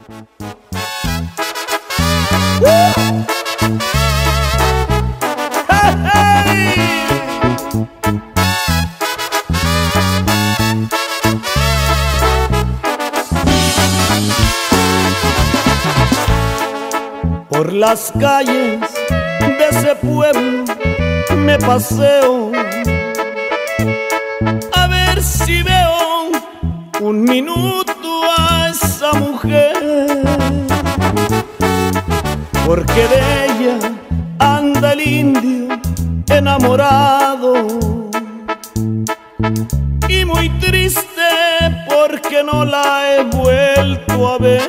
Por las calles de ese pueblo me paseo a ver si veo un minuto a esa mujer, porque de ella anda el indio enamorado y muy triste porque no la he vuelto a ver.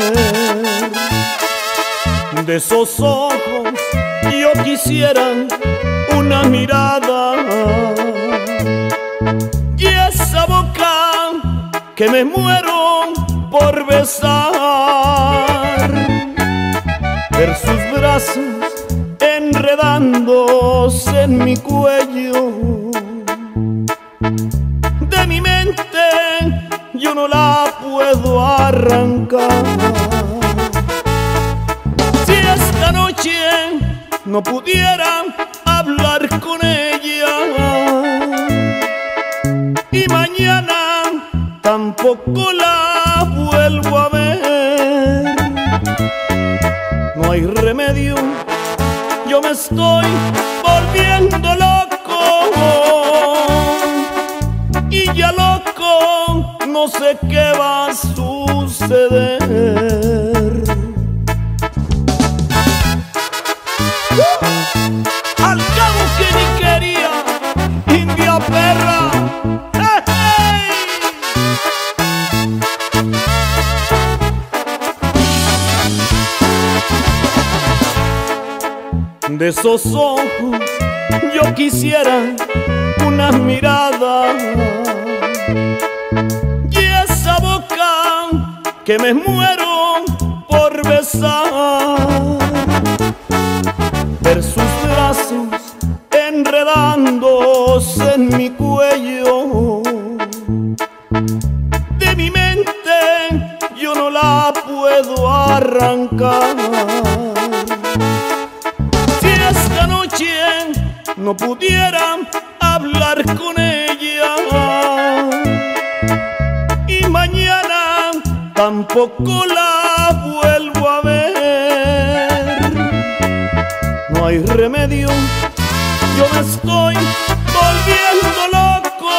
De esos ojos yo quisiera una mirada y esa boca que me muero por besar, ver sus brazos enredándose en mi cuello. De mi mente yo no la puedo arrancar. Esta noche no pudiera hablar con ella y mañana tampoco la vuelvo a ver. No hay remedio, yo me estoy volviendo loco y ya loco no sé qué va a suceder. Al cabo que ni quería, india perra. ¡Hey, hey! De esos ojos yo quisiera una mirada y esa boca que me muero por besar, ver sus brazos enredándose en mi cuello. De mi mente yo no la puedo arrancar. Si esta noche no pudiera hablar con ella y mañana tampoco la vuelvo a ver, no hay remedio, yo me estoy volviendo loco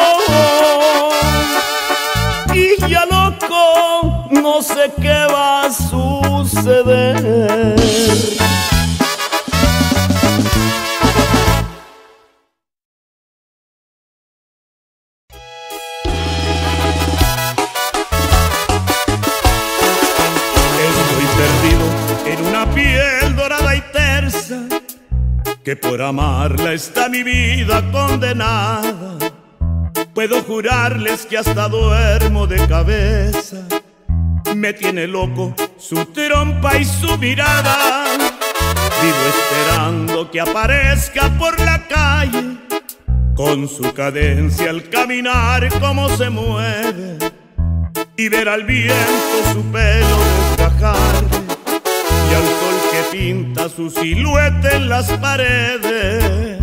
y ya loco no sé qué va a suceder. Estoy perdido en una piel dorada y tersa, que por amarla está mi vida condenada. Puedo jurarles que hasta duermo de cabeza. Me tiene loco su trompa y su mirada. Vivo esperando que aparezca por la calle, con su cadencia al caminar como se mueve, y ver al viento su pelo desgajarle y al sol que pinta su silueta en las paredes.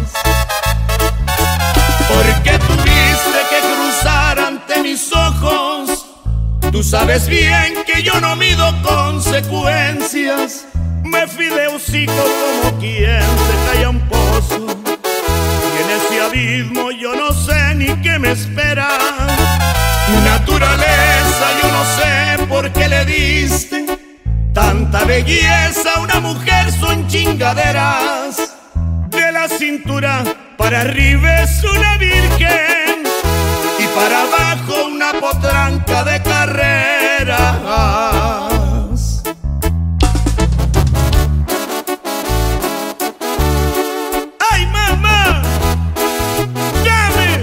Porque tuviste que cruzar ante mis ojos, tú sabes bien que yo no mido consecuencias. Me fui de hocico como quien se cae a un pozo, y en ese abismo yo no sé ni qué me espera. Naturaleza, yo no sé por qué le diste tanta belleza a una mujer, son chingaderas. De la cintura para arriba es una virgen y para abajo una potranca de carreras. ¡Ay, mamá! ¡Dame!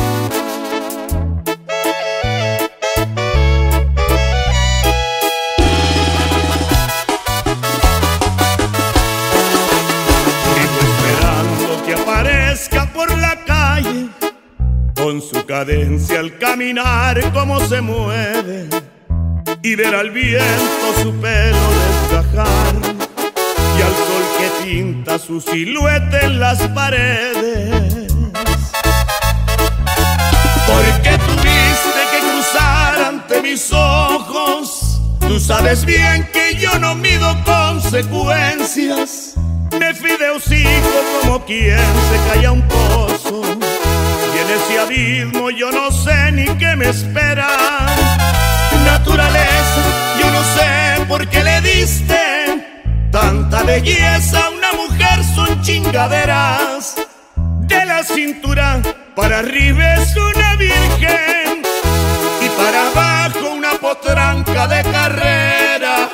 Por la calle, con su cadencia al caminar como se mueve, y ver al viento su pelo desgajar y al sol que tinta su silueta en las paredes. Porque tuviste que cruzar ante mis ojos, tú sabes bien que yo no mido consecuencias. Me fui de hocico como quien se cae a un pozo, y en ese abismo yo no sé ni qué me espera. Naturaleza, yo no sé por qué le diste tanta belleza a una mujer, son chingaderas. De la cintura para arriba es una virgen y para abajo una potranca de carreras.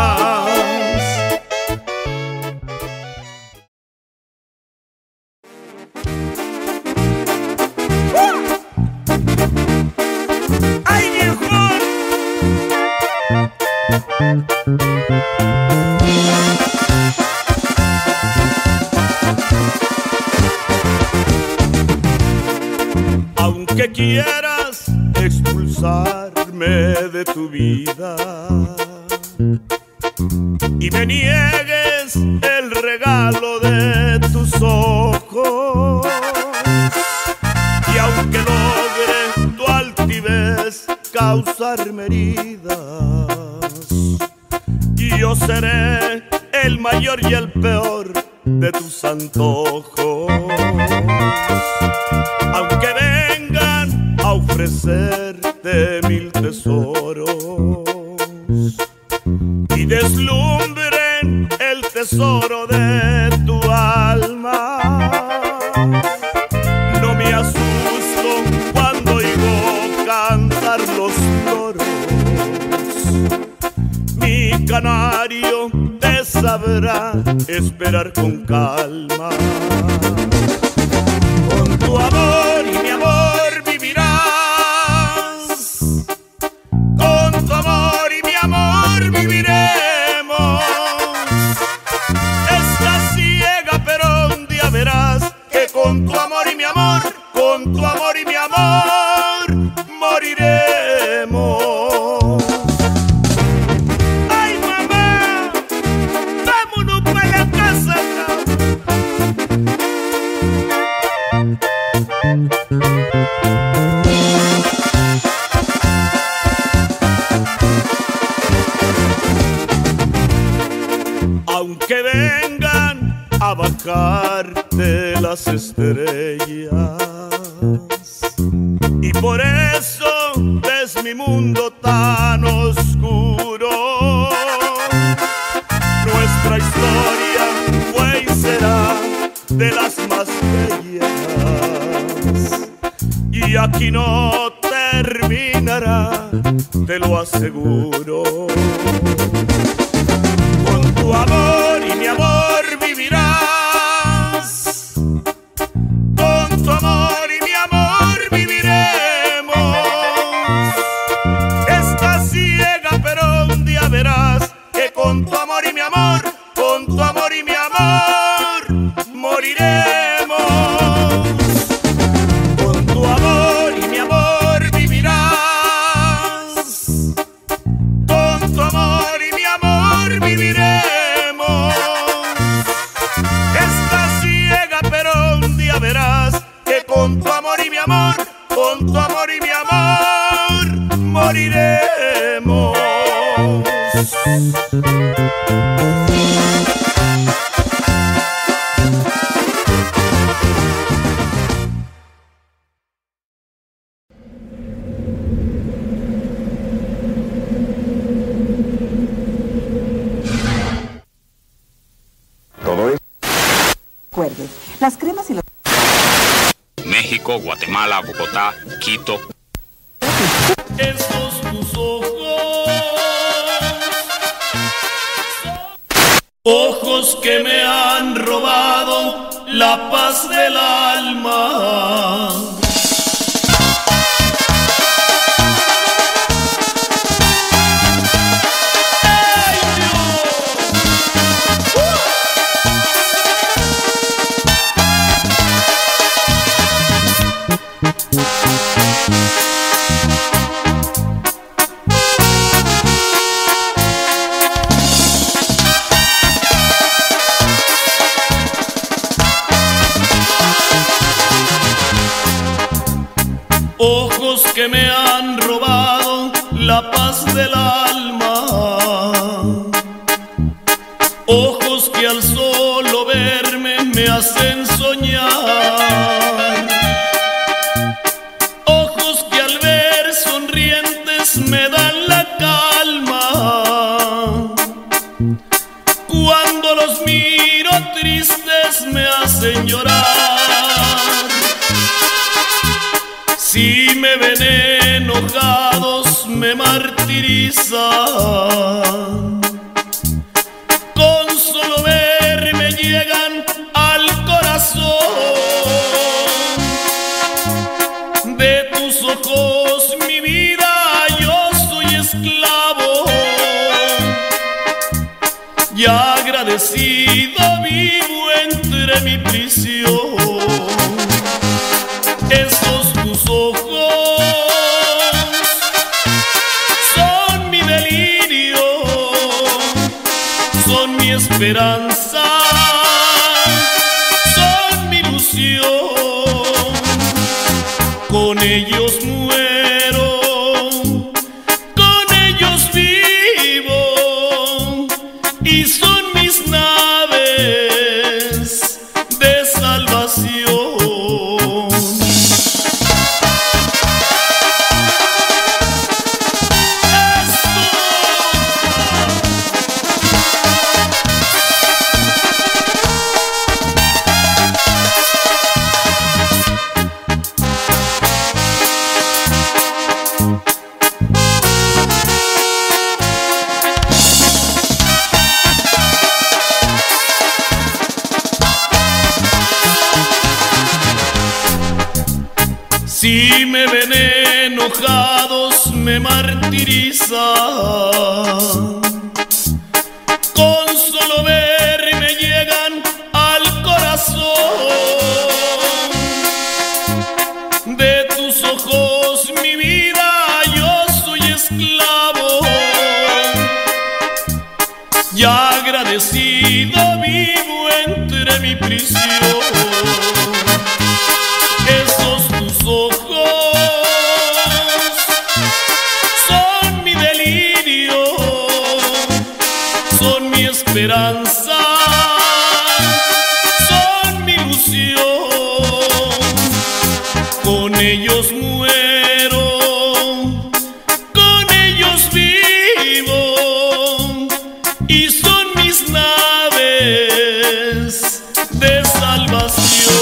¡Ay, viejo! Aunque quieras expulsarme de tu vida y me niegues el regalo de tus ojos, y aunque logre tu altivez causarme heridas, y yo seré el mayor y el peor de tus antojos. Aunque vengan a ofrecerte 1000 tesoros y deslumbren el tesoro de tu alma, no me asusto cuando oigo cantar los loros. Mi canario te sabrá esperar con calma. Con tu amor y mi amor vivirás, con tu amor y mi amor viviremos. Estás ciega pero un día verás que con tu amor y mi amor, con tu amor y mi amor moriremos. Ay, mamá, vámonos para la casa. Aunque vengan a bajarte las estrellas, y por eso ves mi mundo tan oscuro, nuestra historia fue y será de las más bellas, y aquí no terminará, te lo aseguro. Con tu amor y mi amor vivirás, con tu amor y mi amor viviremos. Estás ciega pero un día verás que con tu amor y mi amor, con tu amor y mi amor moriremos. Con tu amor y mi amor vivirás, con tu amor y mi amor viviremos. Estás ciega pero un día verás que con tu amor y mi amor, con tu amor y mi amor moriremos. Recuerde, las cremas y los... México, Guatemala, Bogotá, Quito. Estos tus ojos, ojos que me han robado la paz del alma. ojos que me han robado la paz del alma, ojos que al solo verme me hacen soñar, ojos que al ver sonrientes me dan la calma. Cuando los miro tristes me hacen llorar. Si me ven enojados me martirizan. Con solo verme llegan al corazón. De tus ojos mi vida yo soy esclavo. Y agradecido vivo entre mi prisión. Esos tus ojos son mi delirio, son mi esperanza, son mi ilusión. Con ellos muero, con ellos vivo, y son mis naves de salvación. Si me ven enojados me martirizan. Con solo verme llegan al corazón. De tus ojos mi vida yo soy esclavo. Y agradecido vivo entre mi prisión. Esos tus ojos son mi delirio, son mi esperanza, son mi ilusión. Con ellos muero, con ellos vivo, y son mis naves de salvación.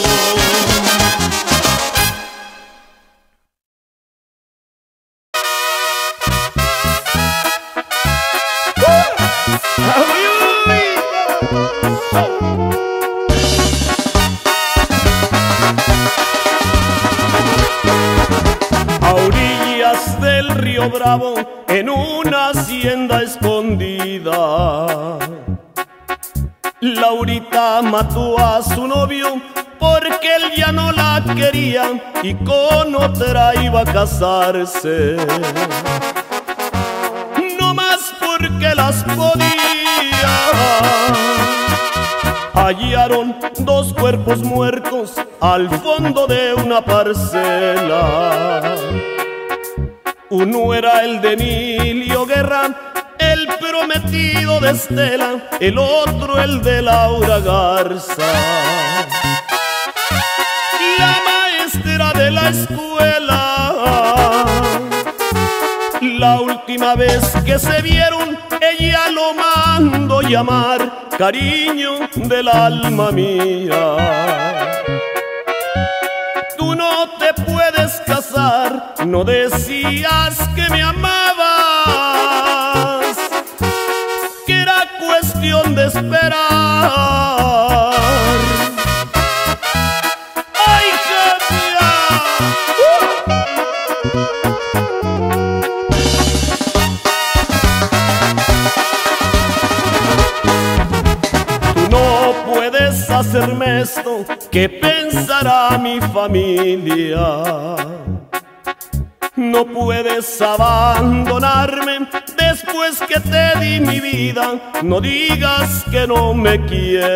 A orillas del río Bravo, en una hacienda escondida, Laurita mató a su novio porque él ya no la quería y con otra iba a casarse. No más porque las podía. Hallaron dos cuerpos muertos al fondo de una parcela. Uno era el de Emilio Guerra, el prometido de Estela, el otro el de Laura Garza, la maestra de la escuela. La última vez que se vieron, ella lo mandó llamar cariño del alma mía. Tú no te puedes casar, no decías que me amabas, que era cuestión de esperar. ¡Ay, genia! Tú no puedes hacerme esto, ¿qué pensará mi familia? No puedes abandonarme después que te di mi vida, no digas que no me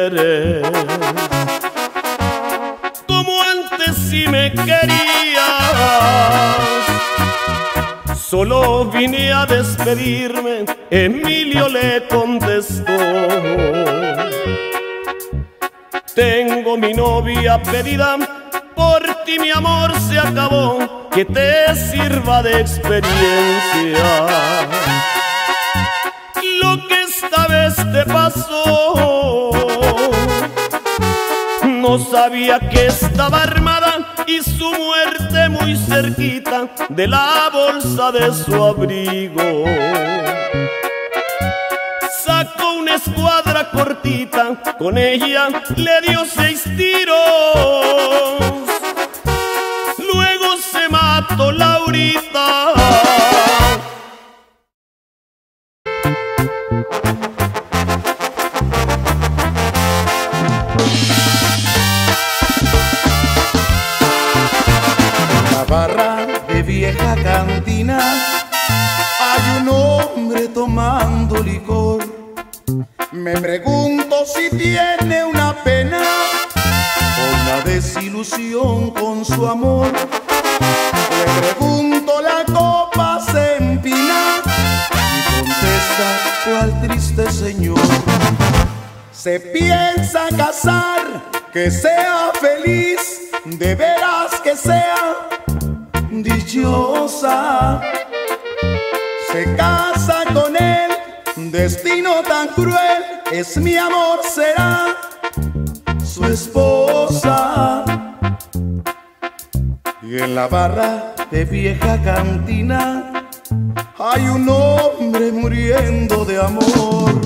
quieres. Como antes sí me querías. Solo vine a despedirme, Emilio le contestó. Tengo mi novia pedida, por ti mi amor se acabó, que te sirva de experiencia lo que esta vez te pasó. No sabía que estaba armada y su muerte muy cerquita de la bolsa de su abrigo. Sacó una escuadra cortita, con ella le dio 6 tiros. Luego se mató Laurita. Barra de vieja cantina hay un hombre tomando licor. Me pregunto si tiene una pena o una desilusión con su amor. Le pregunto, la copa se empina y contesta, ¿cuál triste señor? Se piensa casar, que sea feliz, de veras que sea dichosa. Se casa con él, destino tan cruel, es mi amor, será su esposa. Y en la barra de vieja cantina hay un hombre muriendo de amor.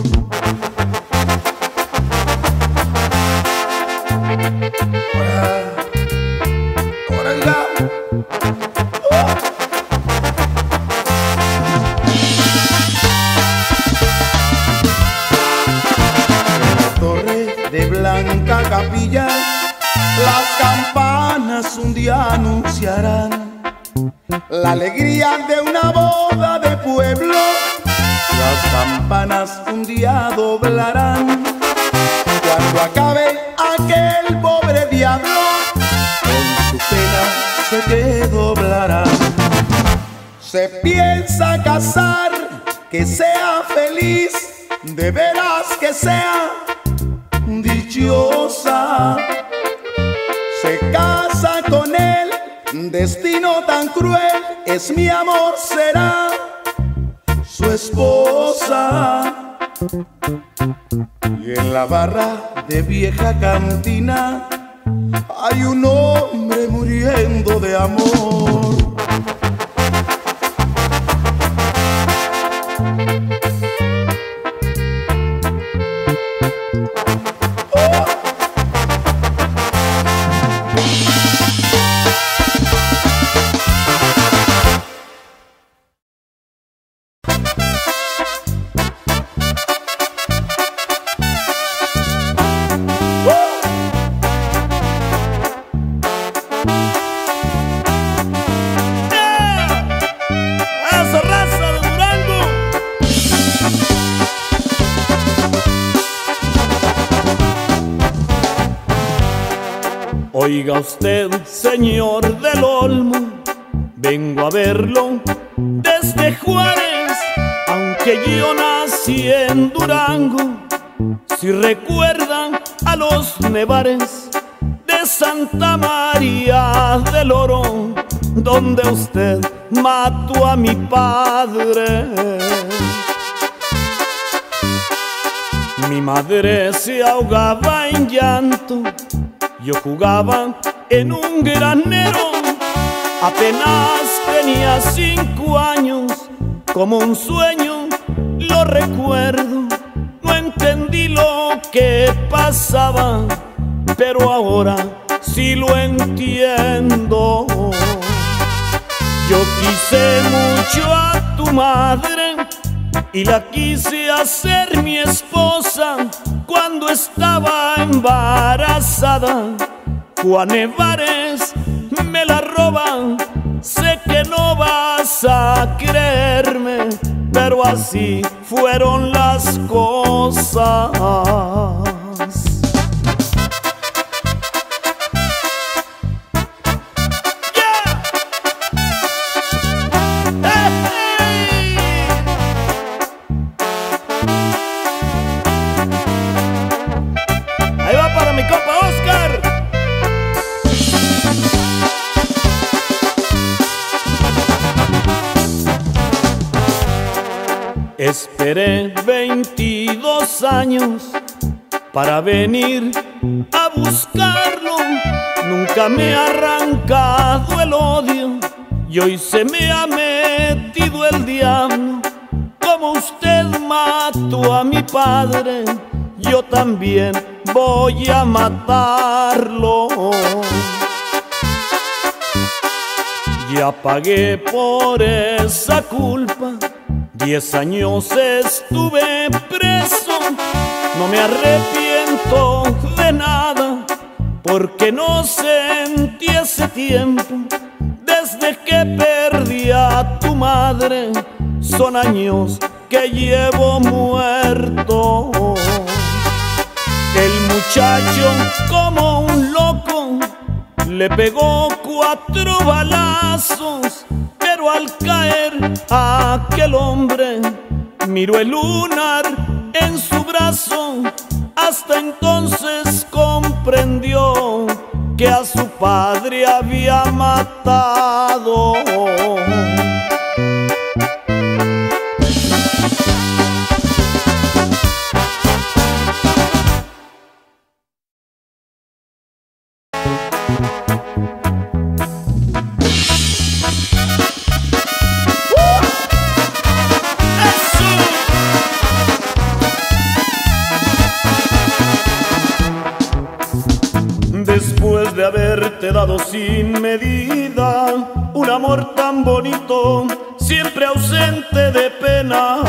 Capilla, las campanas un día anunciarán la alegría de una boda de pueblo. Las campanas un día doblarán cuando acabe aquel pobre diablo, con su pena se que doblará. Se piensa casar, que sea feliz, de veras que sea dichosa. Se casa con él, destino tan cruel, es mi amor, será su esposa. Y en la barra de vieja cantina hay un hombre muriendo de amor. Oiga usted, señor del Olmo, vengo a verlo desde Juárez, aunque yo nací en Durango. Si recuerdan a los nevares de Santa María del Oro, donde usted mató a mi padre. Mi madre se ahogaba en llanto, yo jugaba en un granero, apenas tenía 5 años, como un sueño lo recuerdo. No entendí lo que pasaba, pero ahora sí lo entiendo. Yo quise mucho a tu madre y la quise hacer mi esposa cuando estaba embarazada. Juan Nevares me la roba, sé que no vas a creerme, pero así fueron las cosas. esperé 22 años para venir a buscarlo. Nunca me ha arrancado el odio y hoy se me ha metido el diablo. Como usted mató a mi padre, yo también voy a matarlo. Ya pagué por esa culpa, 10 años estuve preso. No me arrepiento de nada, porque no sentí ese tiempo. Desde que perdí a tu madre, son años que llevo muerto. El muchacho, como un loco, le pegó 4 balazos, pero al caer aquel hombre miró el lunar en su brazo. Hasta entonces comprendió que a su padre había matado. Después de haberte dado sin medida un amor tan bonito, siempre ausente de penas.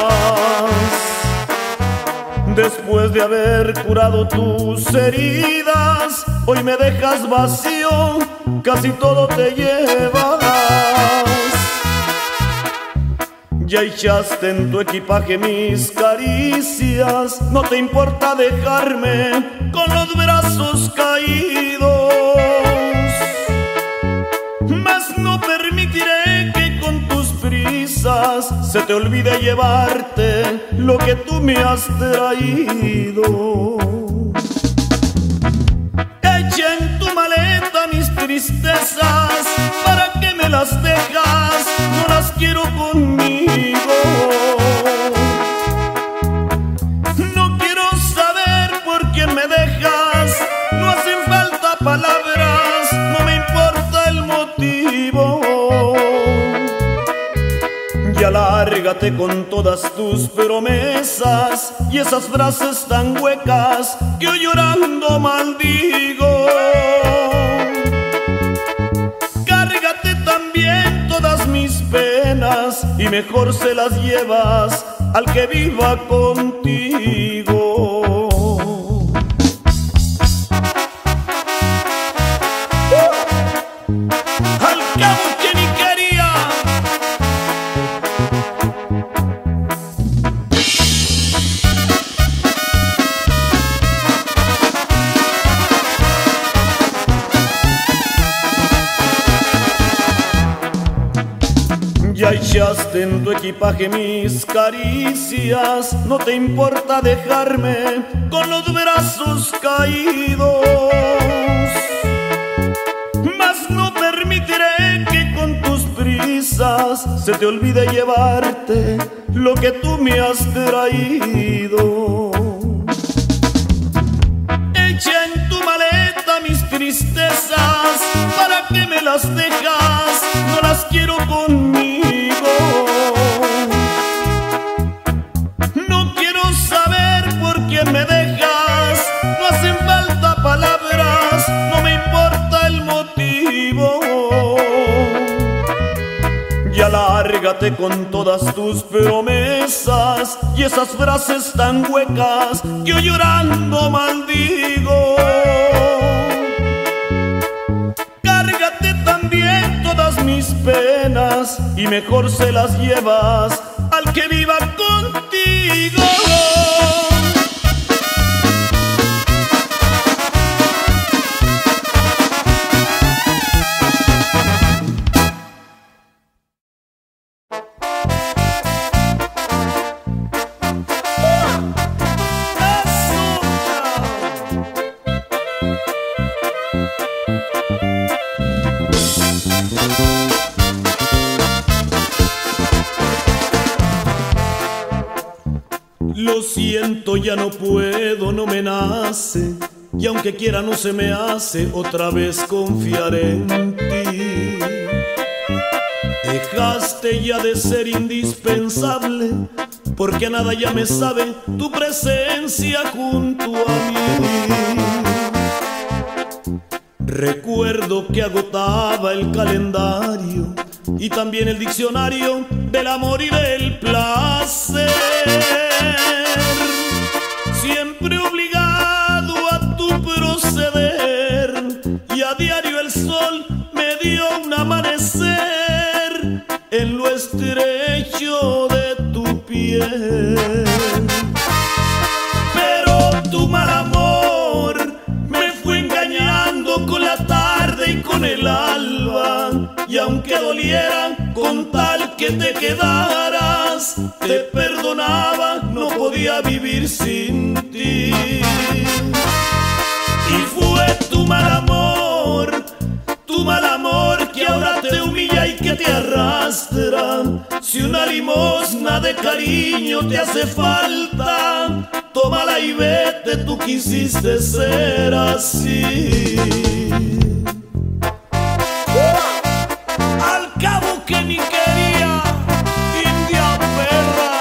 Después de haber curado tus heridas, hoy me dejas vacío, casi todo te llevas. Ya echaste en tu equipaje mis caricias, no te importa dejarme con los brazos caídos. Mas no permitiré que con tus prisas se te olvide llevarte lo que tú me has traído. Echa en tu maleta mis tristezas, ¿para qué me las dejas? No las quiero conmigo. No quiero saber por quién me dejas, no hacen falta palabras, no me importa el motivo. Ya lárgate con todas tus promesas y esas frases tan huecas que hoy llorando maldigo. Cárgate también todas mis penas y mejor se las llevas al que viva contigo. Al cabo que ni quería. Ya echaste en tu equipaje mis caricias, no te importa dejarme con los brazos caídos. Mas no permitiré que con tus prisas se te olvide llevarte lo que tú me has traído. Echa en tu maleta mis tristezas, ¿para qué me las dejas? No las quiero conmigo. No quiero saber por quién me dejas, no hacen falta palabras, no me importa el motivo. Ya lárgate con todas tus promesas y esas frases tan huecas que hoy llorando maldigo. Cárgate también todas mis penas y mejor se las llevas al que viva contigo. Lo siento, ya no puedo, no me nace, y aunque quiera no se me hace otra vez confiar en ti. Dejaste ya de ser indispensable, porque a nada ya me sabe tu presencia junto a mí. Recuerdo que agotaba el calendario y también el diccionario del amor y del placer. Siempre obligado a tu proceder, y a diario el sol me dio un amanecer en lo estrecho de tu piel. Pero tu mal amor me fue engañando con la tarde y con el alba, y aunque doliera con tal que te quedaras, te perdonaba, no podía vivir sin ti. Y fue tu mal amor que ahora te humilla y que te arrastra. Si una limosna de cariño te hace falta, tómala y vete, tú quisiste ser así. Al cabo que ni quería, india perra.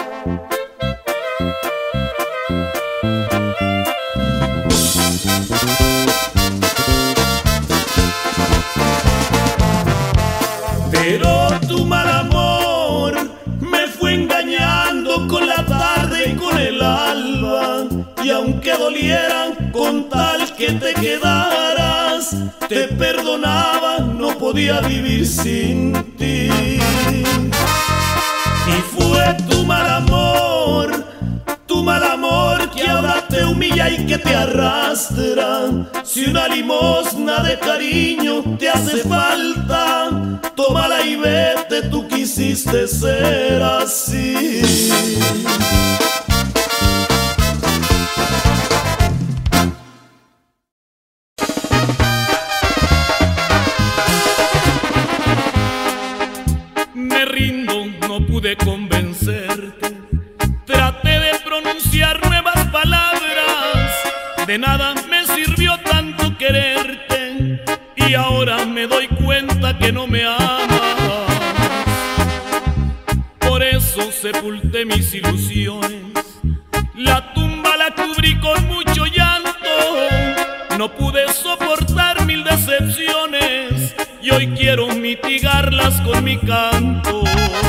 Pero tu mal amor me fue engañando con la tarde y con el alba, y aunque dolieran con tal que te quedaras, te perdonaba, no podía vivir sin ti. Y fue tu mal amor que ahora te humilla y que te arrastra. Si una limosna de cariño te hace falta, tómala y vete, tú quisiste ser así. Me rindo, no pude convencerte. Traté de pronunciar nuevas palabras, de nada me sirvió tanto quererte, y ahora me doy cuenta que no me amas. Por eso sepulté mis ilusiones, la tumba la cubrí con mucho llanto. No pude soportar 1000 decepciones, y hoy quiero mitigarlas con mi canto.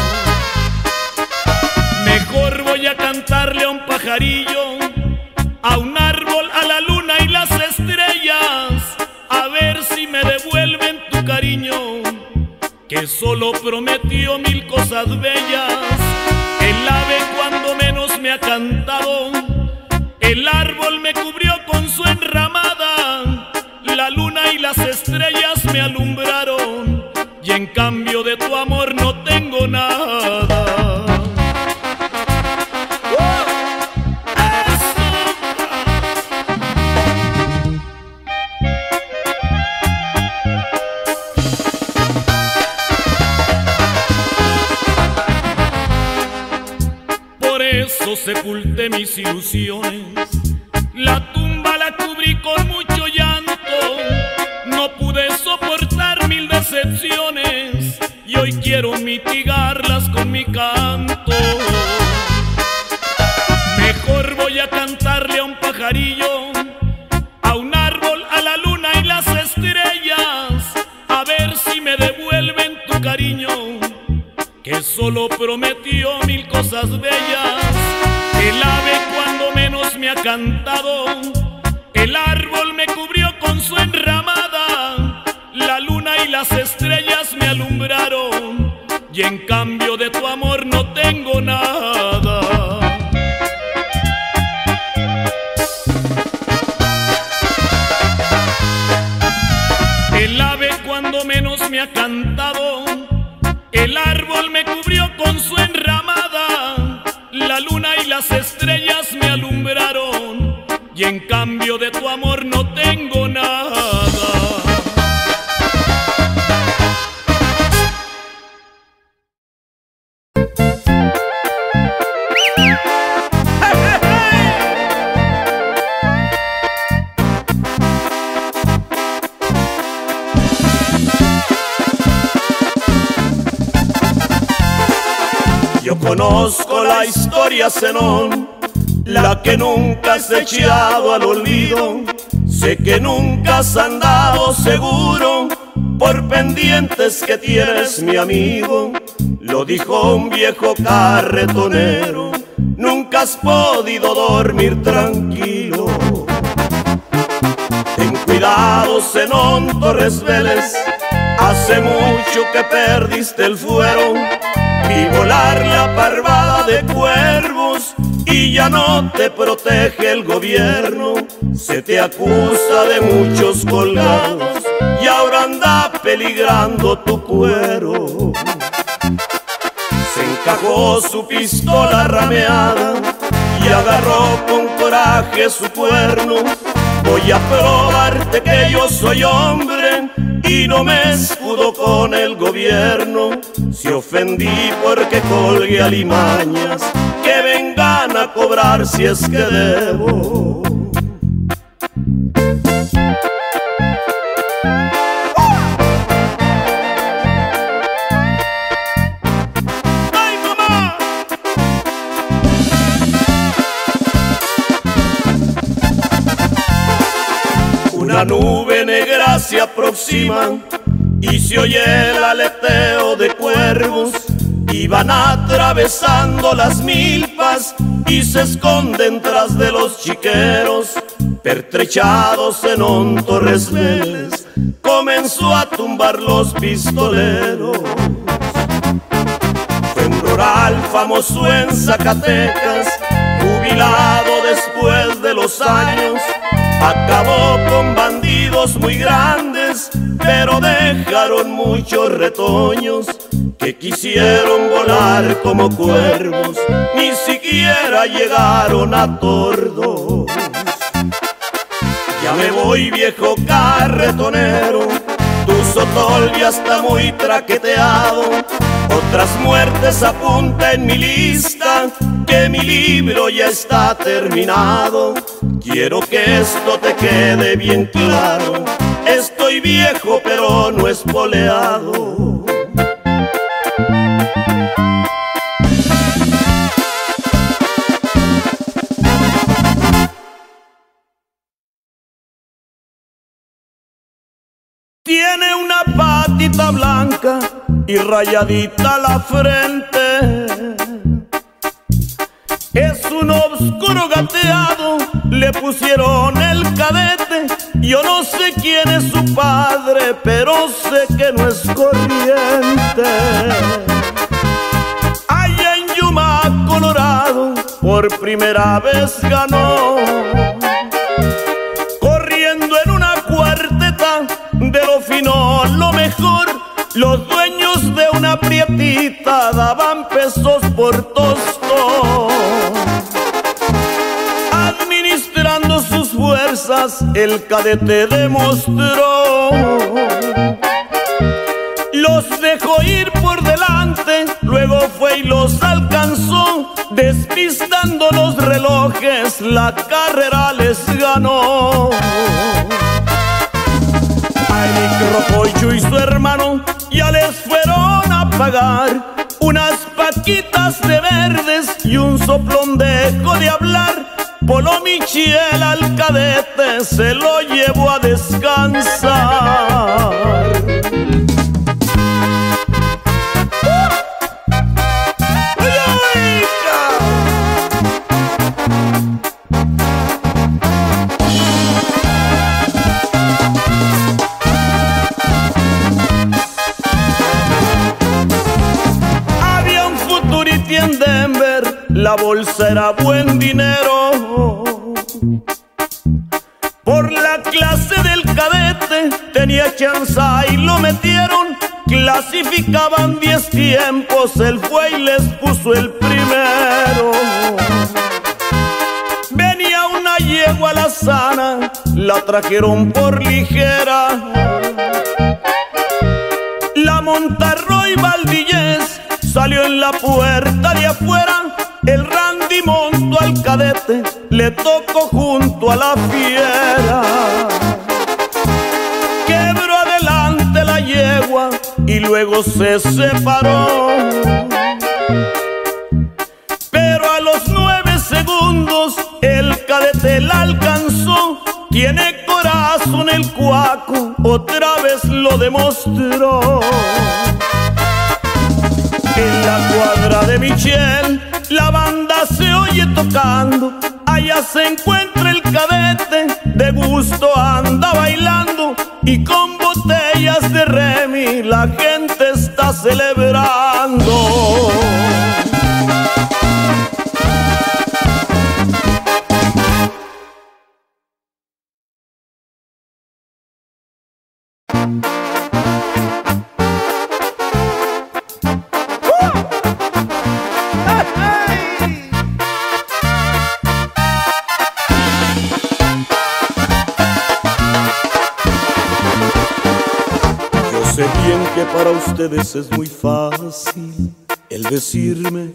Mejor voy a cantarle a un pajarillo, a un árbol, a la luna y las estrellas, a ver si me devuelven tu cariño, que solo prometió 1000 cosas bellas. El ave cuando menos me ha cantado, el árbol me cubrió con su enramada, la luna y las estrellas me alumbraron, y en cambio de tu amor no tengo nada. Sepulté mis ilusiones, la tumba la cubrí con mucho llanto. No pude soportar 1000 decepciones, y hoy quiero mitigarlas con mi canto. Mejor voy a cantarle a un pajarillo, a un árbol, a la luna y las estrellas, a ver si me devuelven tu cariño, que solo prometió 1000 cosas bellas. El ave cuando menos me ha cantado, el árbol me cubrió con su enramada, la luna y las estrellas me alumbraron, y en cambio de tu amor no tengo nada. El ave cuando menos me ha cantado, el árbol me cubrió con su enramada, la luna y las estrellas me alumbraron, y en cambio de tu amor no tengo nada. conozco la historia, Zenón, la que nunca has echado al olvido. Sé que nunca has andado seguro por pendientes que tienes, mi amigo. Lo dijo un viejo carretonero, nunca has podido dormir tranquilo. Ten cuidado, Zenón Torres Vélez, hace mucho que perdiste el fuero. Vi volar la parvada de cuervos y ya no te protege el gobierno. Se te acusa de muchos colgados y ahora anda peligrando tu cuero. Se encajó su pistola rameada y agarró con coraje su cuerno. Voy a probarte que yo soy hombre y no me escudo con el gobierno. Si ofendí porque colgué alimañas, que vengan a cobrar si es que debo. Una nube negra se aproxima y se oye el aleteo de cuervos. Y van atravesando las milpas y se esconden tras de los chiqueros. Pertrechados Zenón Torres Vélez comenzó a tumbar los pistoleros. Fue un rural famoso en Zacatecas, jubilado después de los años. Acabó con bandidos muy grandes, pero dejaron muchos retoños que quisieron volar como cuervos, ni siquiera llegaron a tordos. Ya me voy, viejo carretonero, tu sotol ya está muy traqueteado. Otras muertes apunta en mi lista, que mi libro ya está terminado. Quiero que esto te quede bien claro, estoy viejo pero no espoleado. Tiene una patita blanca y rayadita la frente. Es un oscuro gateado, le pusieron el Cadete. Yo no sé quién es su padre, pero sé que no es corriente. Allá en Yuma, Colorado, por primera vez ganó, corriendo en una cuarteta de lo fino, lo mejor. Los dueños de una prietita daban pesos por tostón. Administrando sus fuerzas, el Cadete demostró. Los dejó ir por delante, luego fue y los alcanzó. Despistando los relojes, la carrera les ganó. Ropocho y su hermano ya les fueron a pagar unas paquitas de verdes y un soplón dejó de hablar. Polo Michiel al Cadete se lo llevó a descansar. En Denver la bolsa era buen dinero. Por la clase del Cadete tenía chance y lo metieron. Clasificaban 10 tiempos, él fue y les puso el primero. Venía una yegua alazana, la trajeron por ligera. La Montarroy Valdillés salió en la puerta de afuera. El Randy montó al Cadete, le tocó junto a la fiera. Quebró adelante la yegua y luego se separó. suerte la alcanzó. Tiene corazón el cuaco, otra vez lo demostró. En la cuadra de Michel la banda se oye tocando. Allá se encuentra el cadete, de gusto anda bailando. Y con botellas de Remy la gente está celebrando. Sé bien que para ustedes es muy fácil el decirme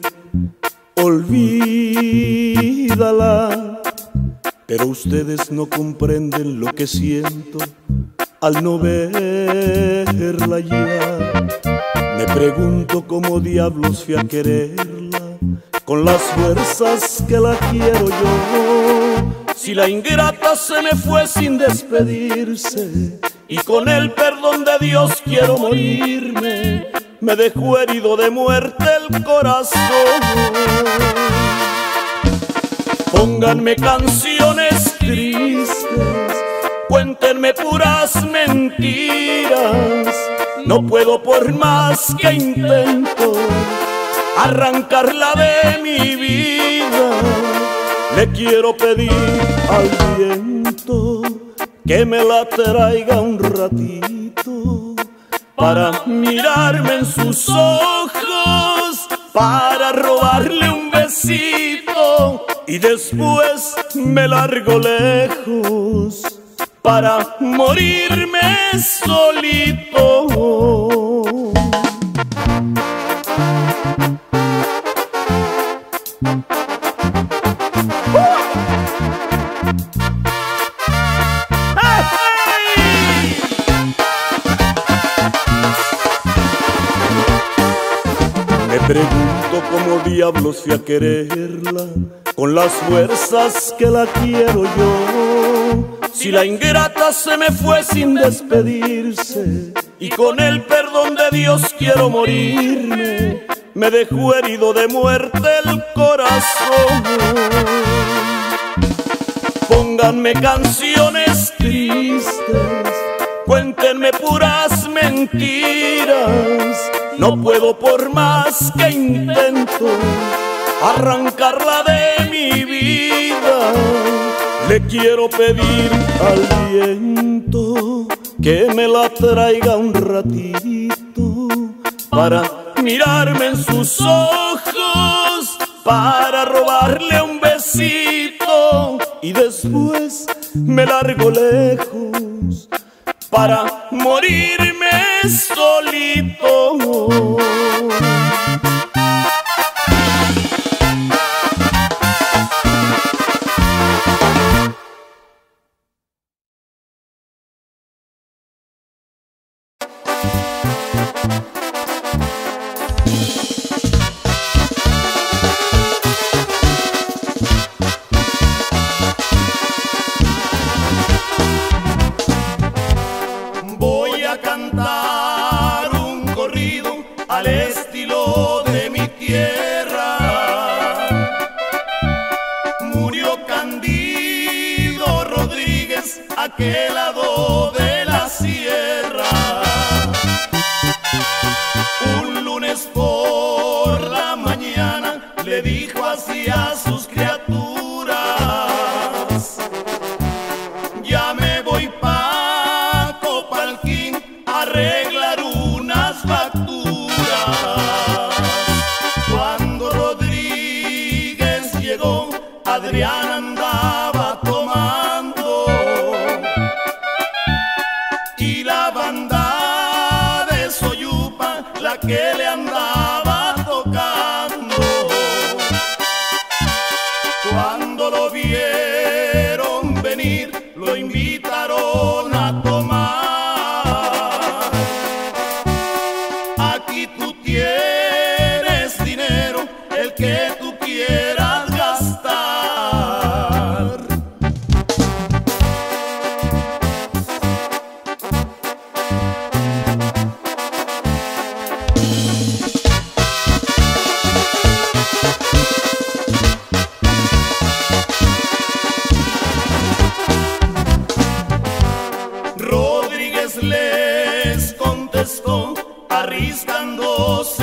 olvídala, pero ustedes no comprenden lo que siento al no verla ya. Me pregunto cómo diablos fui a quererla con las fuerzas que la quiero yo. Si la ingrata se me fue sin despedirse y con el perdón de Dios quiero morirme, me dejó herido de muerte el corazón. Pónganme canciones tristes, cuéntenme puras mentiras. No puedo por más que intento arrancarla de mi vida. Le quiero pedir al viento que me la traiga un ratito para mirarme en sus ojos, para robarle un besito y después me largo lejos para morirme solito. Me pregunto cómo diablos fui a quererla con las fuerzas que la quiero yo. Si la ingrata se me fue sin despedirse y con el perdón de Dios quiero morirme, me dejó herido de muerte el corazón. Pónganme canciones tristes, cuéntenme puras mentiras. No puedo por más que intento arrancarla de mi vida. Le quiero pedir al viento que me la traiga un ratito para mirarme en sus ojos, para robarle un besito y después me largo lejos para morirme solito. Voy a cantar un corrido al estilo de mi tierra. Murió Candido Rodríguez, aquel lado de la sierra. Un lunes por la mañana le dijo así a sus criaturas: ya me voy pa' Copalquín a arreglar unas facturas. Cuando Rodríguez llegó, Adrián andaba tomando y la banda de Soyupa la que le andaba tocando. Cuando lo vieron venir, lo invitaron a tomar. Aquí tú tienes dinero, el que tú quieras gastar.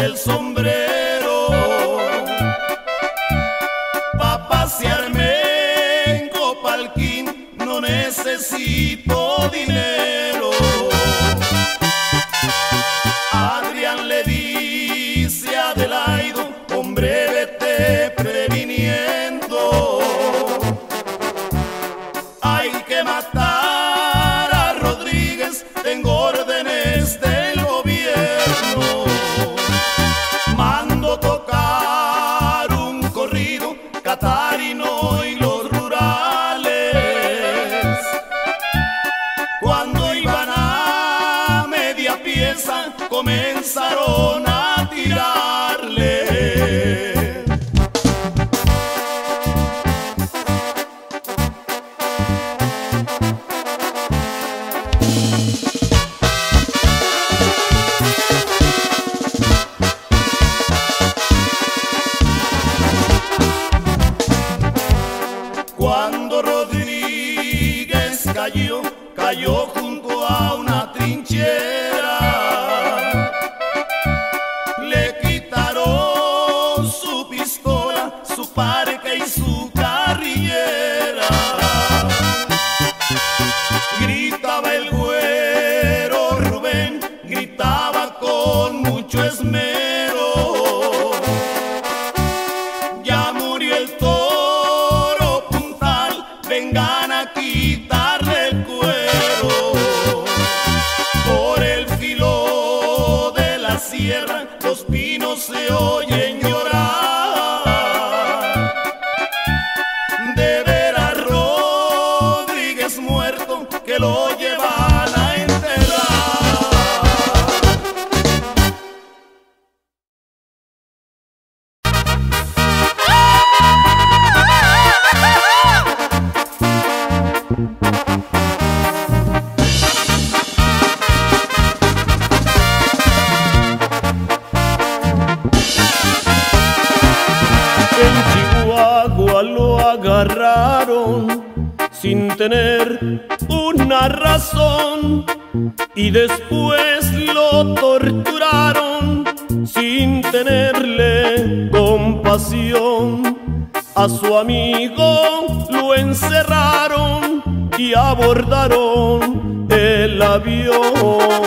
del sombrero. Pa' pasearme en Copalquín no necesito dinero. Adrián le dice a Adelaido, hombre, vete previniendo. Hay que matar a Rodríguez, tengo órdenes del gobierno. Mando tocar un corrido catarino y los rurales. Cuando iban a media pieza comenzaron a tirarle. Cuando Rodríguez cayó junto a una trinchera. Le quitaron su pistola, su parca y su carrillera. Gritaba el güero Rubén, gritaba con mucho esmero. Ya murió el toro puntal, vengan a quitarle el cuero. Por el filo de la sierra los pinos se oyen llorar. De ver a Rodríguez muerto, que lo llevan a enterrar. En Chihuahua lo agarraron sin tener una razón y después lo torturaron sin tenerle compasión. A su amigo lo encerraron y abordaron el avión.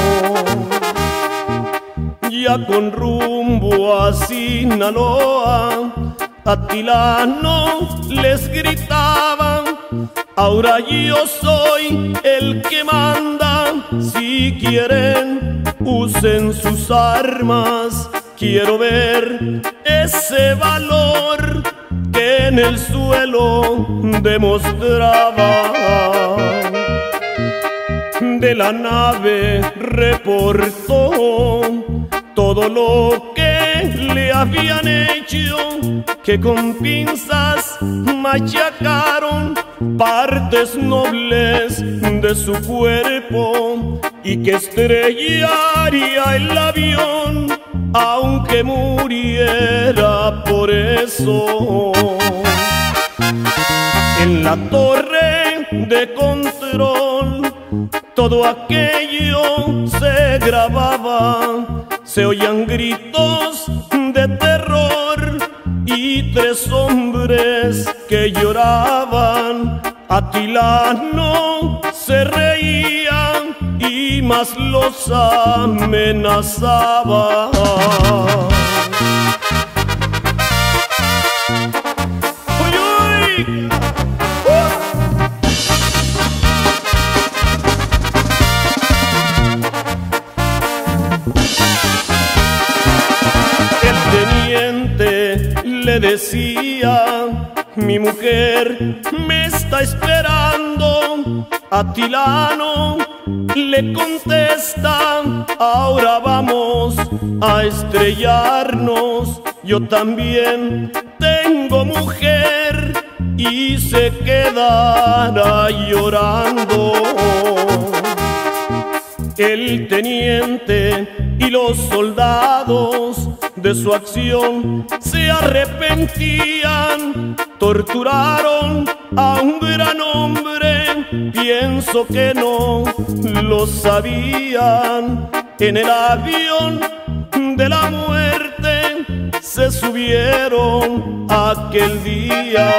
Ya con rumbo a Sinaloa, Atilano les gritaba: ahora yo soy el que manda, si quieren usen sus armas. Quiero ver ese valor que en el suelo demostraba. De la nave reportó todo lo que le habían hecho, que con pinzas machacaron partes nobles de su cuerpo y que estrellaría el avión aunque muriera por eso. En la torre de control todo aquello se grababa, se oían gritos de terror y 3 hombres que lloraban. Atilano se reía y más los amenazaba. ¡Uy, uy! Le decía: mi mujer me está esperando. Atilano le contesta: ahora vamos a estrellarnos. Yo también tengo mujer. Y se quedará llorando. El teniente y los soldados de su acción se arrepentían, torturaron a un gran hombre, pienso que no lo sabían. En el avión de la muerte se subieron aquel día.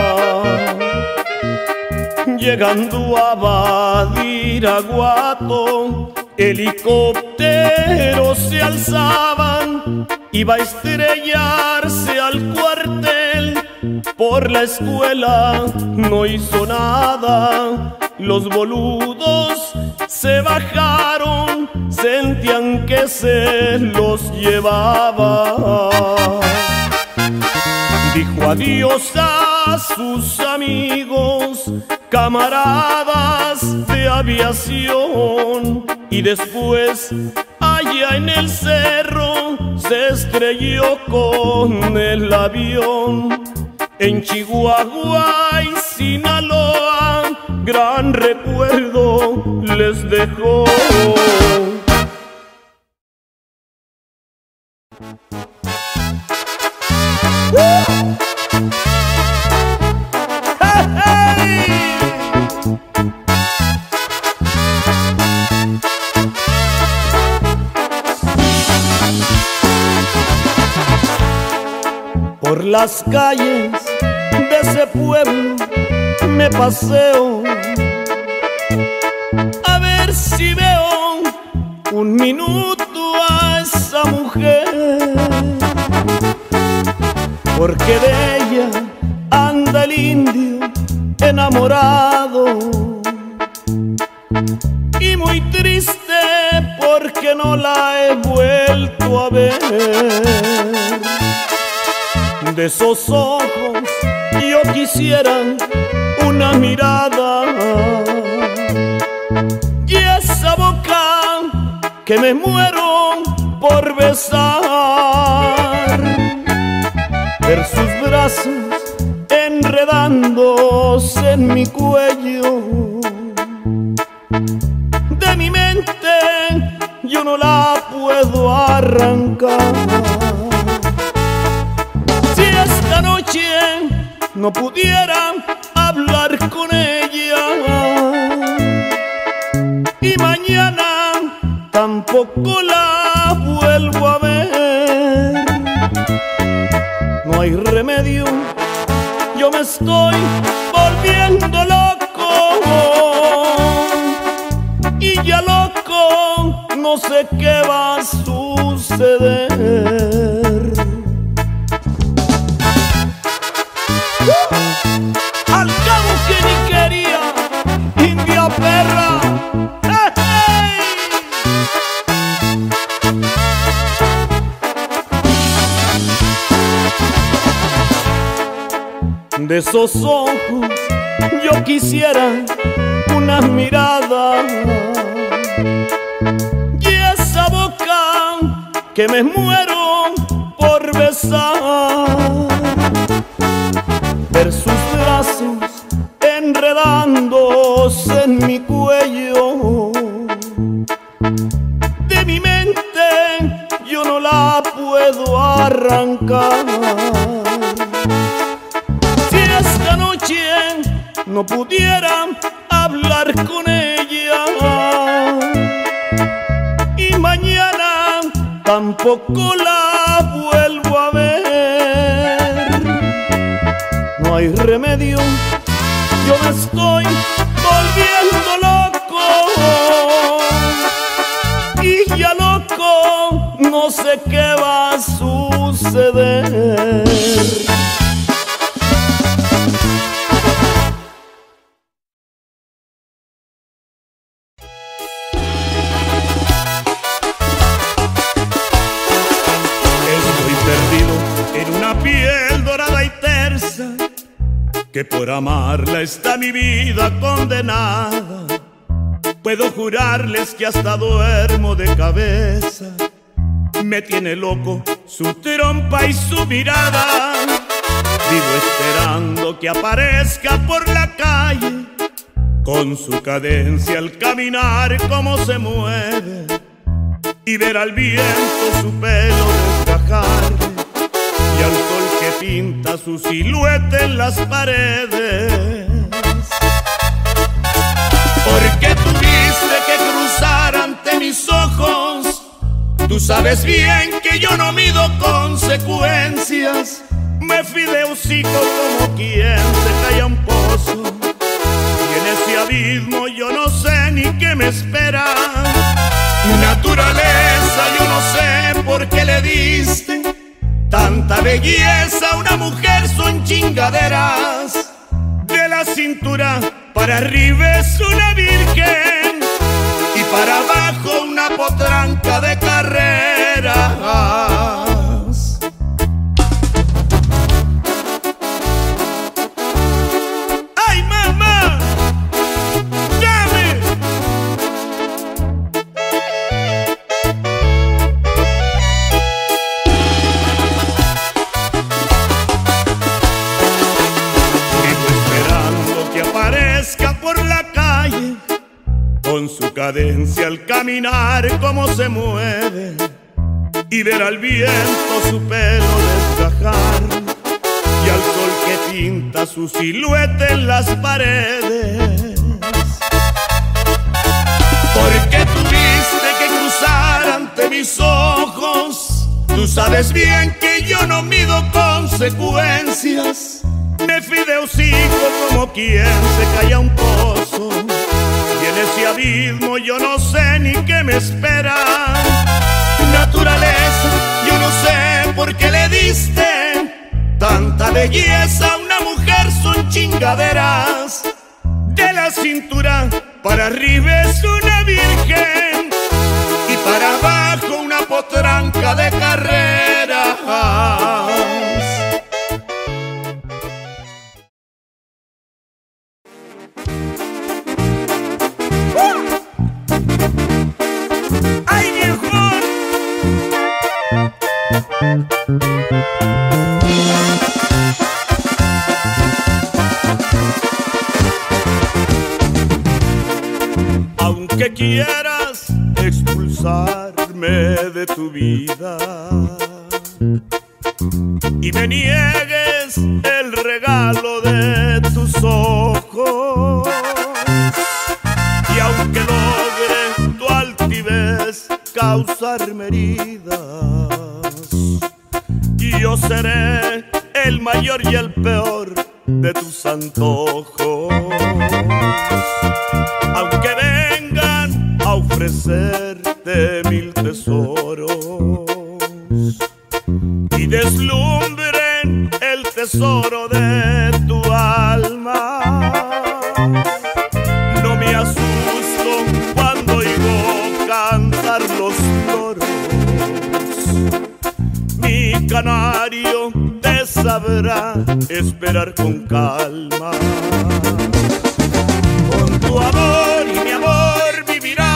Llegando a Badiraguato, helicópteros se alzaban, iba a estrellarse al cuartel. Por la escuela no hizo nada, los boludos se bajaron, sentían que se los llevaba. Dijo adiós a sus amigos, camaradas de aviación, y después allá en el cerro se estrelló con el avión. En Chihuahua y Sinaloa gran recuerdo les dejó. Por las calles de ese pueblo me paseo a ver si veo un minuto a esa mujer, porque de ella anda el indio enamorado y muy triste porque no la he vuelto a ver. De esos ojos yo quisiera una mirada, y esa boca que me muero por besar, ver sus brazos enredándose en mi cuello. De mi mente yo no la puedo arrancar. Esta noche no pudiera hablar con ella y mañana tampoco la vuelvo a ver. No hay remedio, yo me estoy volviendo loco y ya loco no sé qué va a suceder. Al cabo que ni quería, india perra. ¡Hey! De esos ojos yo quisiera una mirada, y esa boca que me muero por besar, ver sus brazos enredándose en mi cuello. De mi mente yo no la puedo arrancar. Si esta noche no pudiera hablar con ella y mañana tampoco la vuelvo a ver, no hay remedio, yo me estoy volviendo loco y ya loco no sé qué va a suceder. Piel dorada y tersa, que por amarla está mi vida condenada. Puedo jurarles que hasta duermo de cabeza. Me tiene loco su trompa y su mirada. Vivo esperando que aparezca por la calle, con su cadencia al caminar como se mueve, y ver al viento su pelo desgajarle y al sol que pinta su silueta en las paredes. Porque tuviste que cruzar mis ojos. Tú sabes bien que yo no mido consecuencias. me fideucico como quien se cae a un pozo, y en ese abismo yo no sé ni qué me espera. Naturaleza, yo no sé por qué le diste tanta belleza a una mujer, son chingaderas. De la cintura para arriba es una virgen y para abajo una potranca de carreras. ¡Ay, mamá! ¡Dame! Vivo esperando que aparezca por la calle, con su cadencia al caminar como se mueve, y ver al viento su pelo desgajar y al sol que pinta su silueta en las paredes. Porque tuviste que cruzar ante mis ojos, tú sabes bien que yo no mido consecuencias. Me fideucico como quien se cae a un pozo, y en ese abismo yo no sé ni qué me espera. Naturaleza, yo no sé por qué le diste tanta belleza a una mujer, son chingaderas. De la cintura para arriba es una virgen y para abajo una potranca de carreras. ¡Ay, viejo! Aunque quieras expulsarme de tu vida y me niegues el regalo de tus ojos, y aunque logre tu altivez causarme heridas, yo seré el mayor y el peor de tus antojos. Aunque vengan a ofrecerte 1000 tesoros y deslumbren el tesoro de tu alma, no me asusto cuando oigo cantar los loros. Mi canario te sabrá esperar con calma. Con tu amor y mi amor vivirás,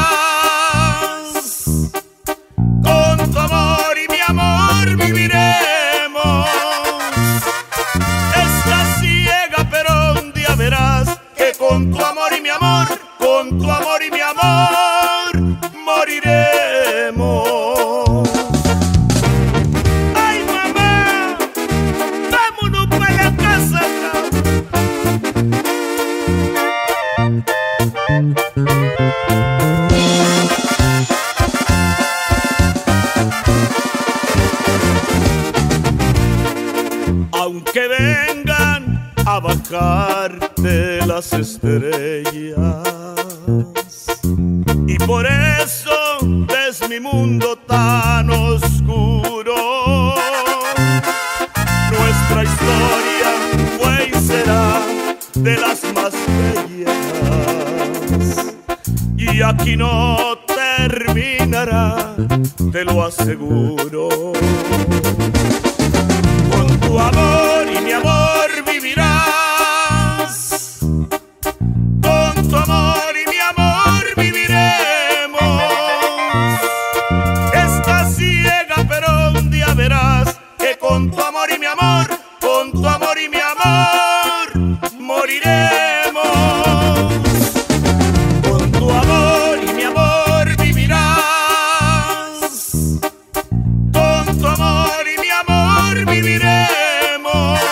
con tu amor y mi amor viviremos. Estás ciega pero un día verás que con tu amor y mi amor, con tu amor y mi amor moriremos. ¡Ay, mamá! ¡Vámonos para la casa! Aunque vengan a bajarte las estrellas, y por eso ves mi mundo tan oscuro, nuestra historia fue y será de las más bellas, y aquí no terminará, te lo aseguro. Con tu amor y mi amor vivirás, con tu amor y mi amor viviremos. Estás ciega pero un día verás que con tu amor y mi amor, con tu amor y mi amor moriremos. Con tu amor y mi amor vivirás, con tu amor y mi amor viviremos.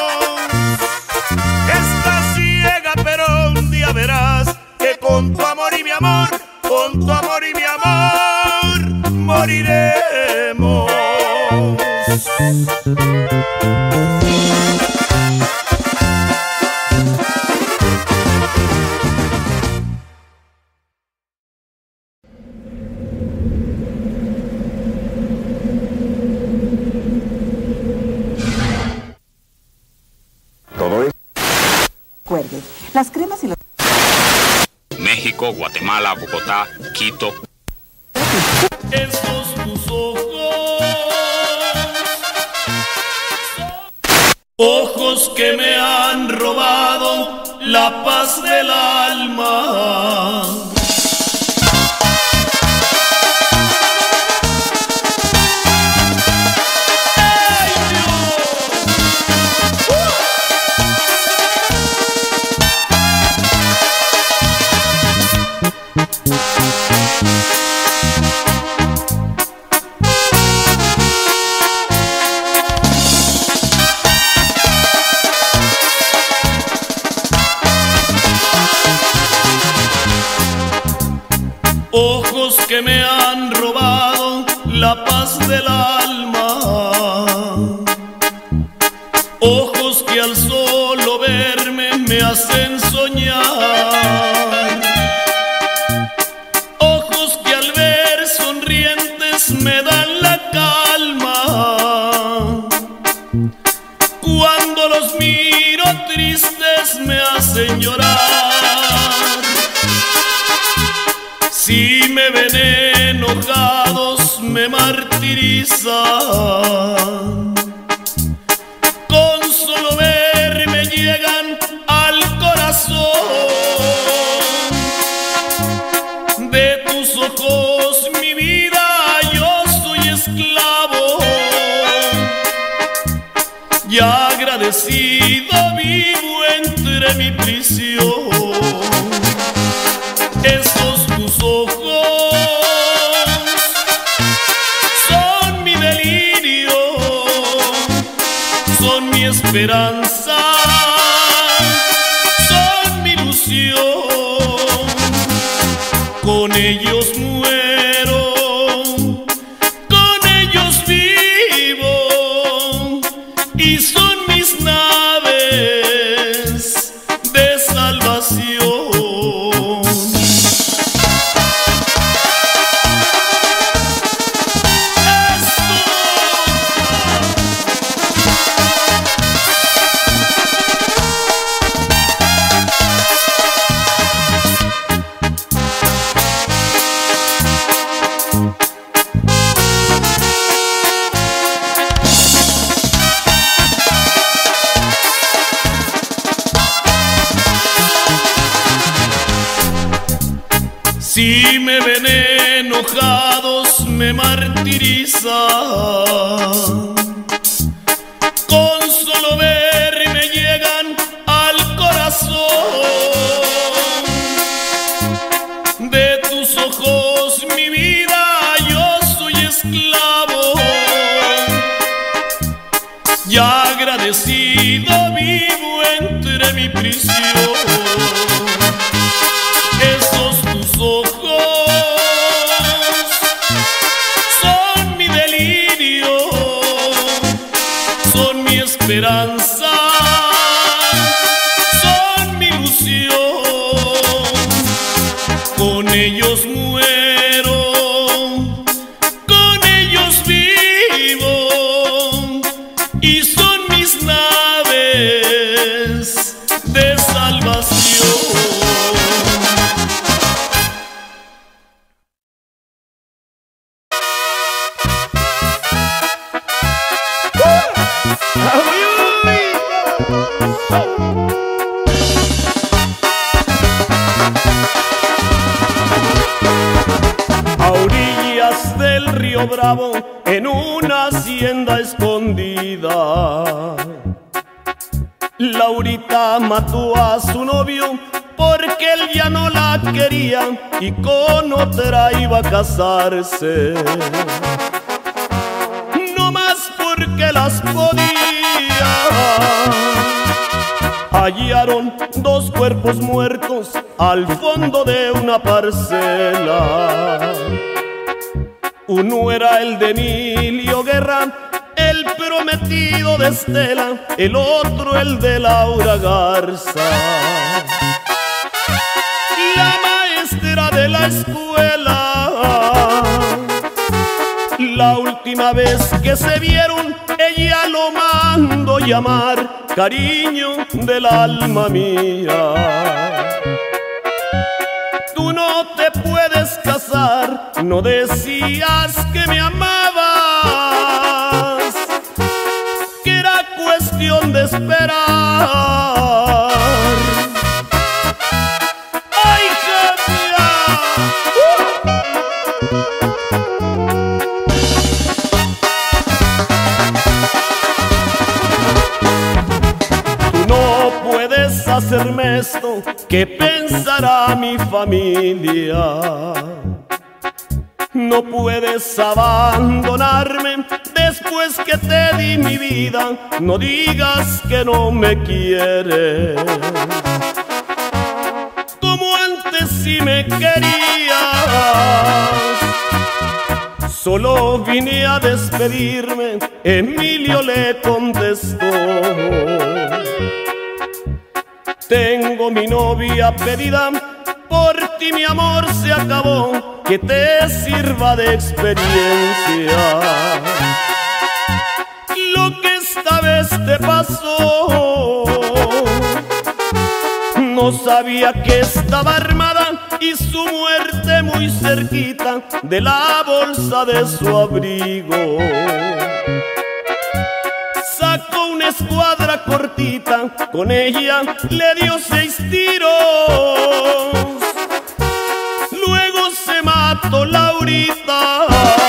Estás ciega pero un día verás que con tu amor y mi amor, con tu amor y mi amor moriremos. Las cremas y los... México, Guatemala, Bogotá, Quito. Esos tus ojos que me han robado la paz del alma. Ojos que me han robado la paz del alma, ojos que al solo verme me hacen soñar, ojos que al ver sonrientes me dan la calma, cuando los miro tristes me hacen llorar. Si me ven enojados me martirizan, con solo verme llegan al corazón. De tus ojos mi vida yo soy esclavo, y agradecido vivo entre mi prisión. Esos tus ojos son mi delirio, son mi esperanza, son mi ilusión. Con ellos muero, con ellos vivo, y son mis naves de salvación. Si me ven enojados me martirizan, con solo verme llegan al corazón. De tus ojos mi vida yo soy esclavo, y agradecido vivo entre mi prisión. Esos tus ojos son mi delirio, son mi esperanza, son mi ilusión. Con ellos muero, con ellos vivo, y son mis naves de salvación. A orillas del río Bravo, en una hacienda escondida, Laurita mató a su novio porque él ya no la quería y con otra iba a casarse. No más porque las podía. Hallaron dos cuerpos muertos al fondo de una parcela. Uno era el de Emilio Guerra, el prometido de Estela, el otro el de Laura Garza, la maestra de la escuela. La última vez que se vieron, ella lo mandó llamar, cariño del alma mía. Tú no te puedes casar, no decías que me amabas, que era cuestión de esperar. ¡Ay, Katia! Tú no puedes hacerme esto, ¿qué pensará mi familia? No puedes abandonarme después que te di mi vida, no digas que no me quieres. Como antes sí me querías. Solo vine a despedirme, Emilio le contestó. Tengo mi novia pedida, por ti mi amor se acabó, que te sirva de experiencia lo que esta vez te pasó. No sabía que estaba armada y su muerte muy cerquita de la bolsa de su abrigo. Sacó una escuadra cortita, con ella le dio 6 tiros. Luego se mató Laurita.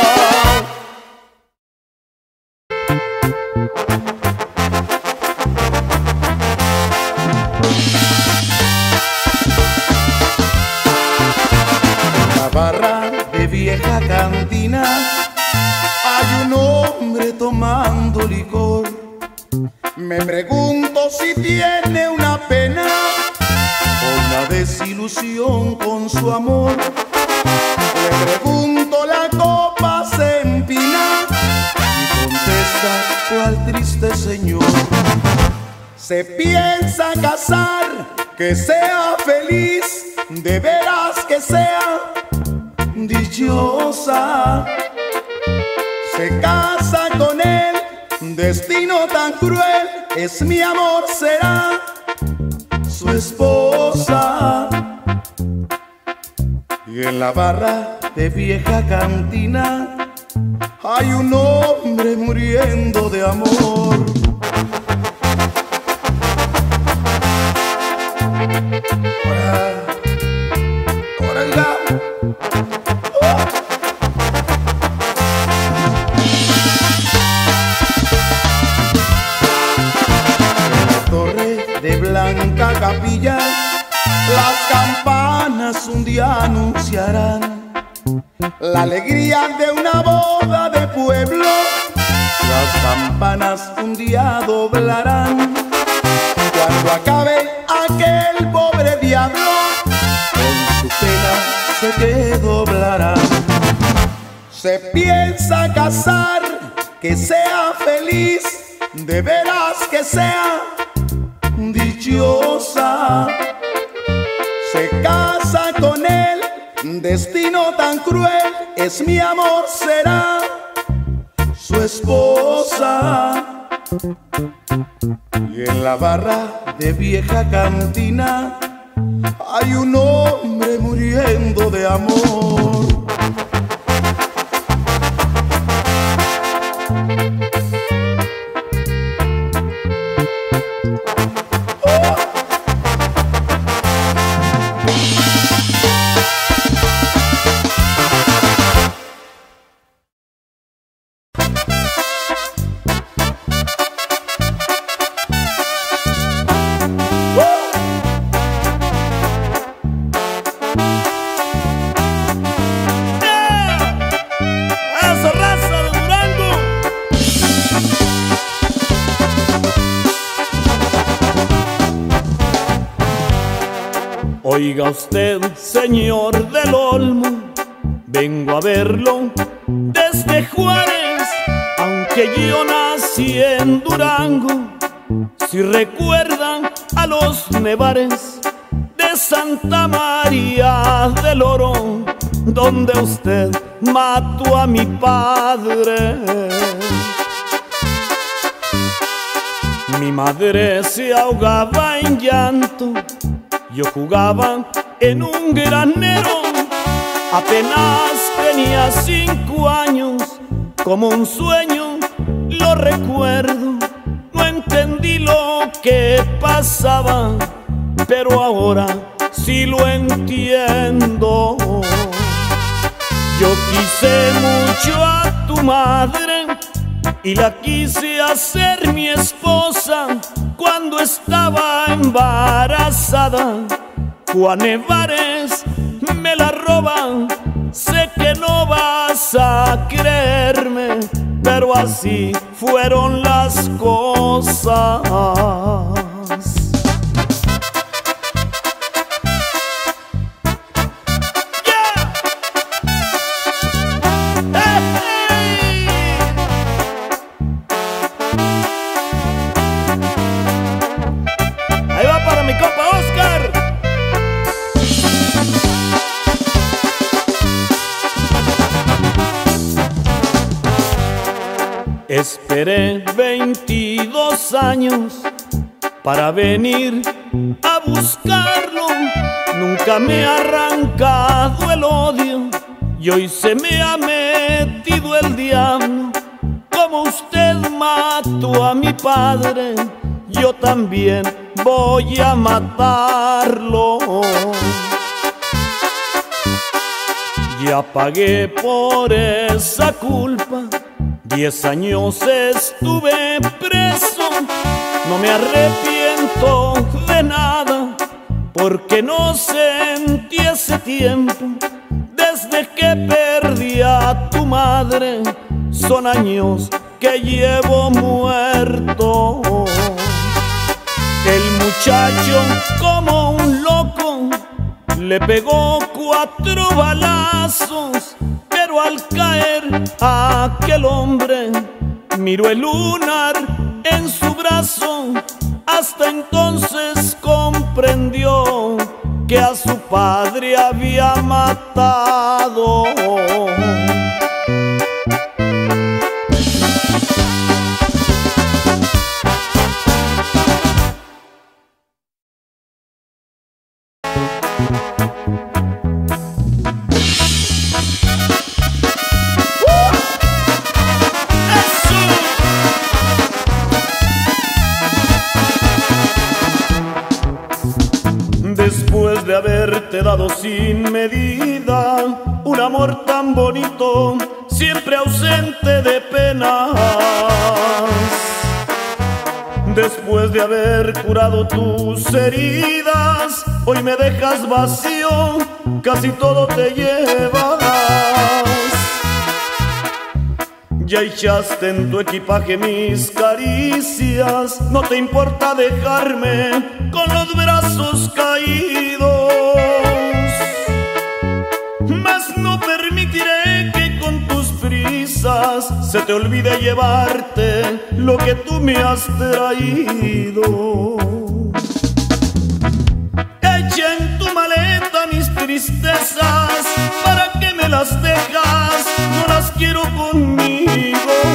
En la barra de vieja cantina hay un hombre tomando licor. Me pregunto si tiene una pena o una desilusión con su amor. Le pregunto, la copa se empina y contesta, ¿cuál triste señor? Se piensa casar, que sea feliz, de veras que sea dichosa. Se casa con él, destino tan cruel, es mi amor, será su esposa. Y en la barra de vieja cantina hay un hombre muriendo de amor. Oiga. De blanca capilla, las campanas un día anunciarán la alegría de una boda de pueblo. Las campanas un día doblarán cuando acabe aquel pobre diablo, con su pena se que doblará. Se piensa casar, que sea feliz, de veras que sea dichosa. Se casa con él, destino tan cruel, es mi amor, será su esposa. Y en la barra de vieja cantina hay un hombre muriendo de amor. Oiga usted, señor del Olmo, vengo a verlo desde Juárez, aunque yo nací en Durango. Si recuerdan a los nevares de Santa María del Oro, donde usted mató a mi padre. Mi madre se ahogaba en llanto, yo jugaba en un granero. Apenas tenía 5 años, como un sueño lo recuerdo. No entendí lo que pasaba, pero ahora sí lo entiendo. Yo quise mucho a tu madre y la quise hacer mi esposa cuando estaba embarazada. Juan Nevares me la roba, sé que no vas a creerme, pero así fueron las cosas. Ahí va para mi compa Oscar. Esperé 22 años para venir a buscarlo. Nunca me ha arrancado el odio y hoy se me ha metido el diablo. Como usted mató a mi padre, yo también voy a matarlo. Ya pagué por esa culpa, 10 años estuve preso. No me arrepiento de nada, porque no sentí ese tiempo. Desde que perdí a tu madre, son años que llevo muerto. El muchacho, como un loco, le pegó 4 balazos, pero al caer aquel hombre miró el lunar en su brazo. Hasta entonces comprendió que a su padre había matado. Después de haberte dado sin medida un amor tan bonito, siempre ausente de penas. Después de haber curado tus heridas, hoy me dejas vacío, casi todo te llevas. Ya echaste en tu equipaje mis caricias, no te importa dejarme con los brazos caídos. Mas no permitiré que con tus prisas se te olvide llevarte lo que tú me has traído. Echa en tu maleta mis tristezas, ¿para qué me las dejas? No las quiero conmigo.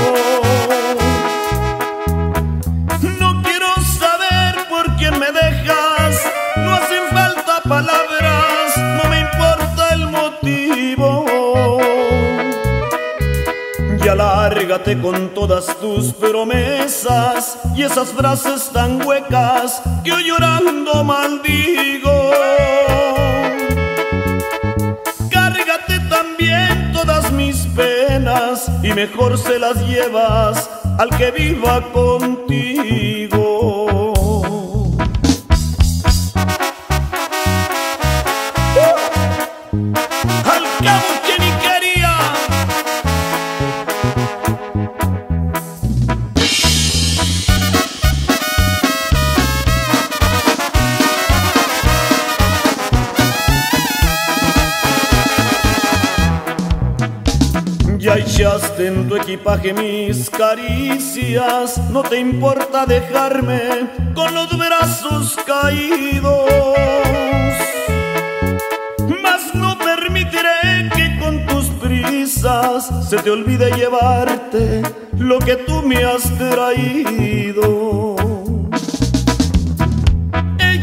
No quiero saber por quién me dejas, no hacen falta palabras, no me importa el motivo. Ya lárgate con todas tus promesas y esas frases tan huecas que hoy llorando maldigo. Cárgate también todas mis penas y mejor se las llevas al que viva contigo. Al cabo que ni quería. Ya echaste en tu equipaje mis caricias, no te importa dejarme con los brazos caídos. Mas no permitiré que con tus prisas se te olvide llevarte lo que tú me has traído.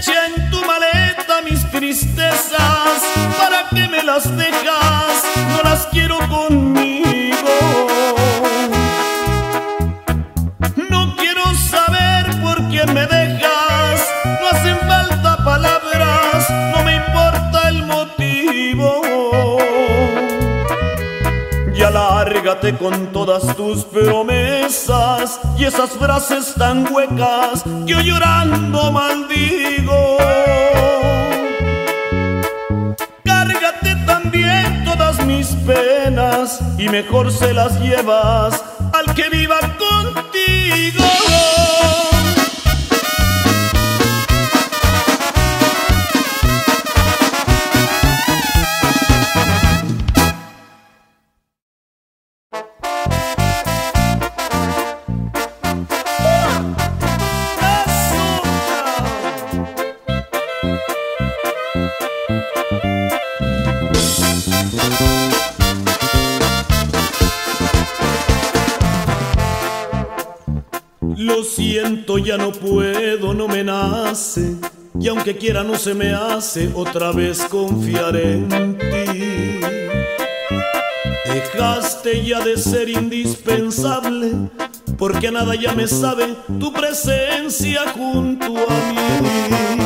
Eché en tu maleta mis tristezas, ¿para qué me las dejas? No las quiero conmigo. No quiero saber por quién me dejas, no hacen falta palabras, no me importa el motivo. Ya lárgate con todas tus promesas y esas frases tan huecas que yo llorando maldigo. Cárgate también todas mis penas y mejor se las llevas al que viva contigo. Lo siento, ya no puedo, no me nace, y aunque quiera no se me hace otra vez confiar en ti. Dejaste ya de ser indispensable, porque a nada ya me sabe tu presencia junto a mí.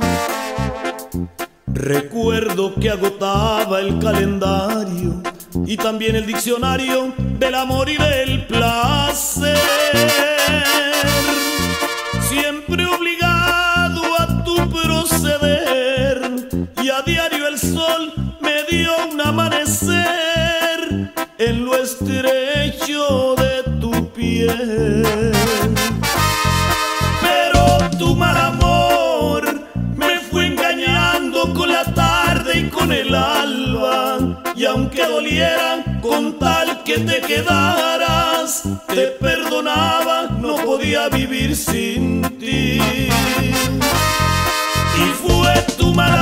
Recuerdo que agotaba el calendario y también el diccionario del amor y del placer. Siempre obligado a tu proceder, y a diario el sol me dio un amanecer en lo estrecho de tu piel. Pero tu mal amor me fue engañando con la tarde y con el alba, y aunque doliera con tal que te quedaras, te perdonaba, no podía vivir sin ti. Y fue tu mal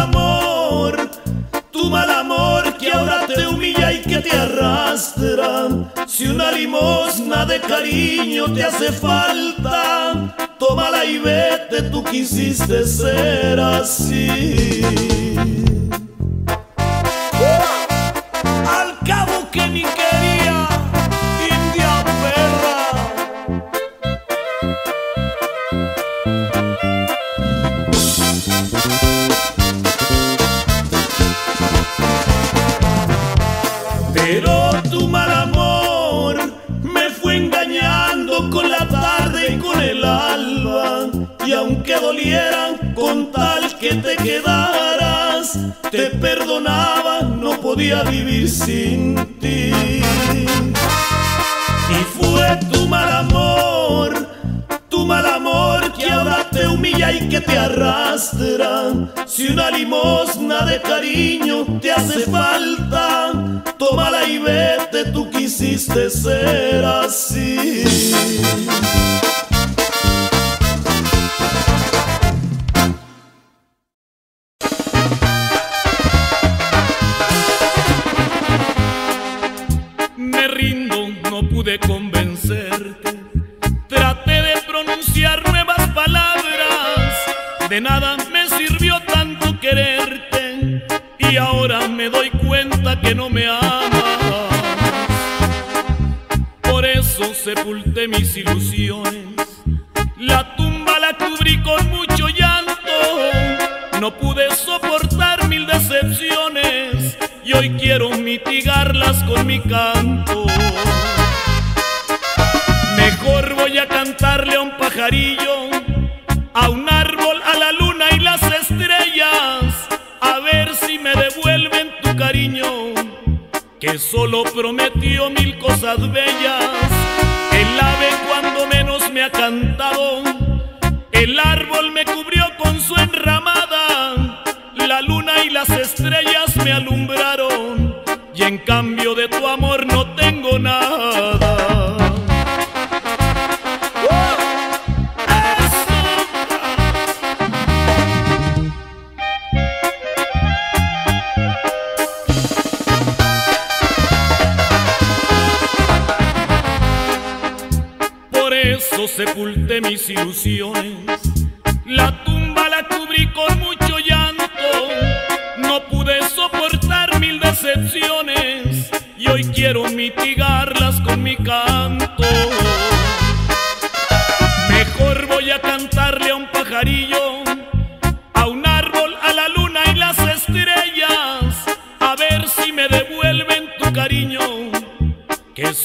amor que ahora te humilla y que te arrastra. Si una limosna de cariño te hace falta, tómala y vete, tú quisiste ser así. Al cabo que ni quería, india perra. Pero tu mal amor me fue engañando con la tarde y con el alba, y aunque doliera con tal que te quedaras, te perdonaba, no podía vivir sin ti. Y fue tu mal amor que ahora te humilla y que te arrastra. Si una limosna de cariño te hace falta, tómala y vete, tú quisiste ser así. Me rindo, no pude convencerte. Traté de pronunciar nuevas palabras, de nada me sirvió tanto quererte, y ahora me doy cuenta que no me amas. Por eso sepulté mis ilusiones, la tumba la cubrí con mucho llanto. No pude soportar 1000 decepciones, y hoy quiero mitigarlas con mi canto. Mejor voy a cantarle a un pajarillo, a un árbol, a la luna y las estrellas, a ver si me devuelven tu cariño, que solo prometió 1000 cosas bellas. El ave cuando menos me ha cantado, el árbol me cubrió con su enramada, la luna y las estrellas me alumbraron, y en cambio de tu amor no tengo nada. Por eso sepulté mis ilusiones, la tumba la cubrí con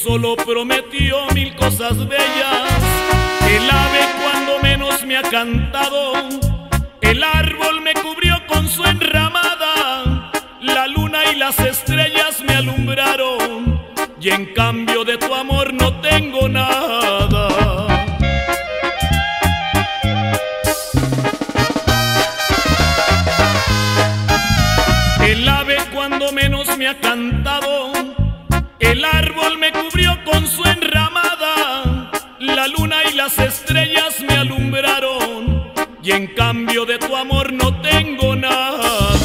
solo prometió mil cosas bellas. El ave cuando menos me ha cantado, el árbol me cubrió con su enramada, la luna y las estrellas me alumbraron, y en cambio de tu amor no tengo nada. El ave cuando menos me ha cantado, el árbol me cubrió con su enramada, la luna y las estrellas me alumbraron, y en cambio de tu amor no tengo nada.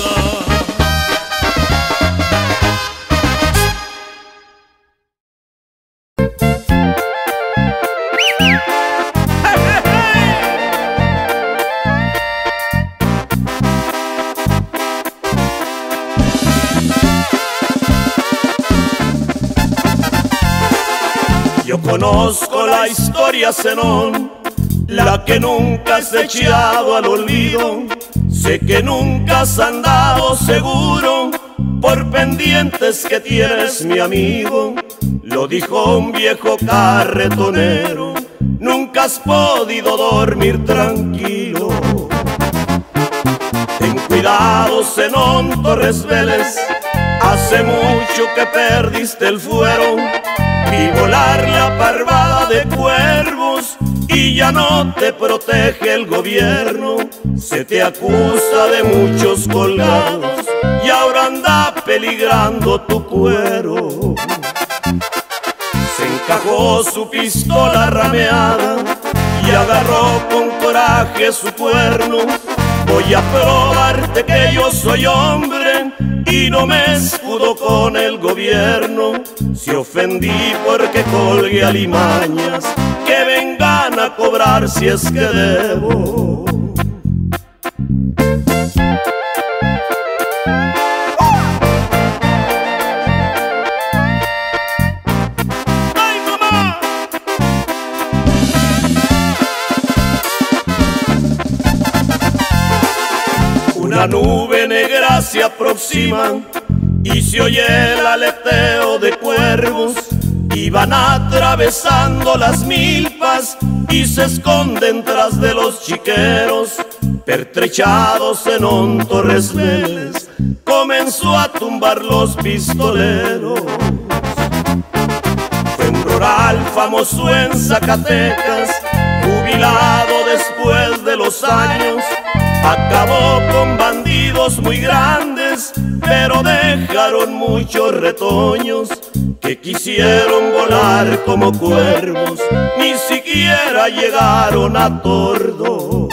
Yo conozco la historia, Zenón, la que nunca has echado al olvido. Sé que nunca has andado seguro por pendientes que tienes, mi amigo. Lo dijo un viejo carretonero, nunca has podido dormir tranquilo. Ten cuidado, Zenón Torres Vélez, hace mucho que perdiste el fuero. Vi volar la parvada de cuervos y ya no te protege el gobierno. Se te acusa de muchos colgados y ahora anda peligrando tu cuero. Se encajó su pistola rameada y agarró con coraje su cuerno. Voy a probarte que yo soy hombre y no me escudo con el gobierno. Si ofendí porque colgué alimañas, que vengan a cobrar si es que debo. ¡Ay, mamá! Una nube negra se aproxima y se oye el aleteo de cuervos. Y van atravesando las milpas y se esconden tras de los chiqueros. Pertrechados Zenón Torres Vélez comenzó a tumbar los pistoleros. Fue un rural famoso en Zacatecas, jubilado después de los años. Acabó con bandidos muy grandes, pero dejaron muchos retoños que quisieron volar como cuervos, ni siquiera llegaron a tordos.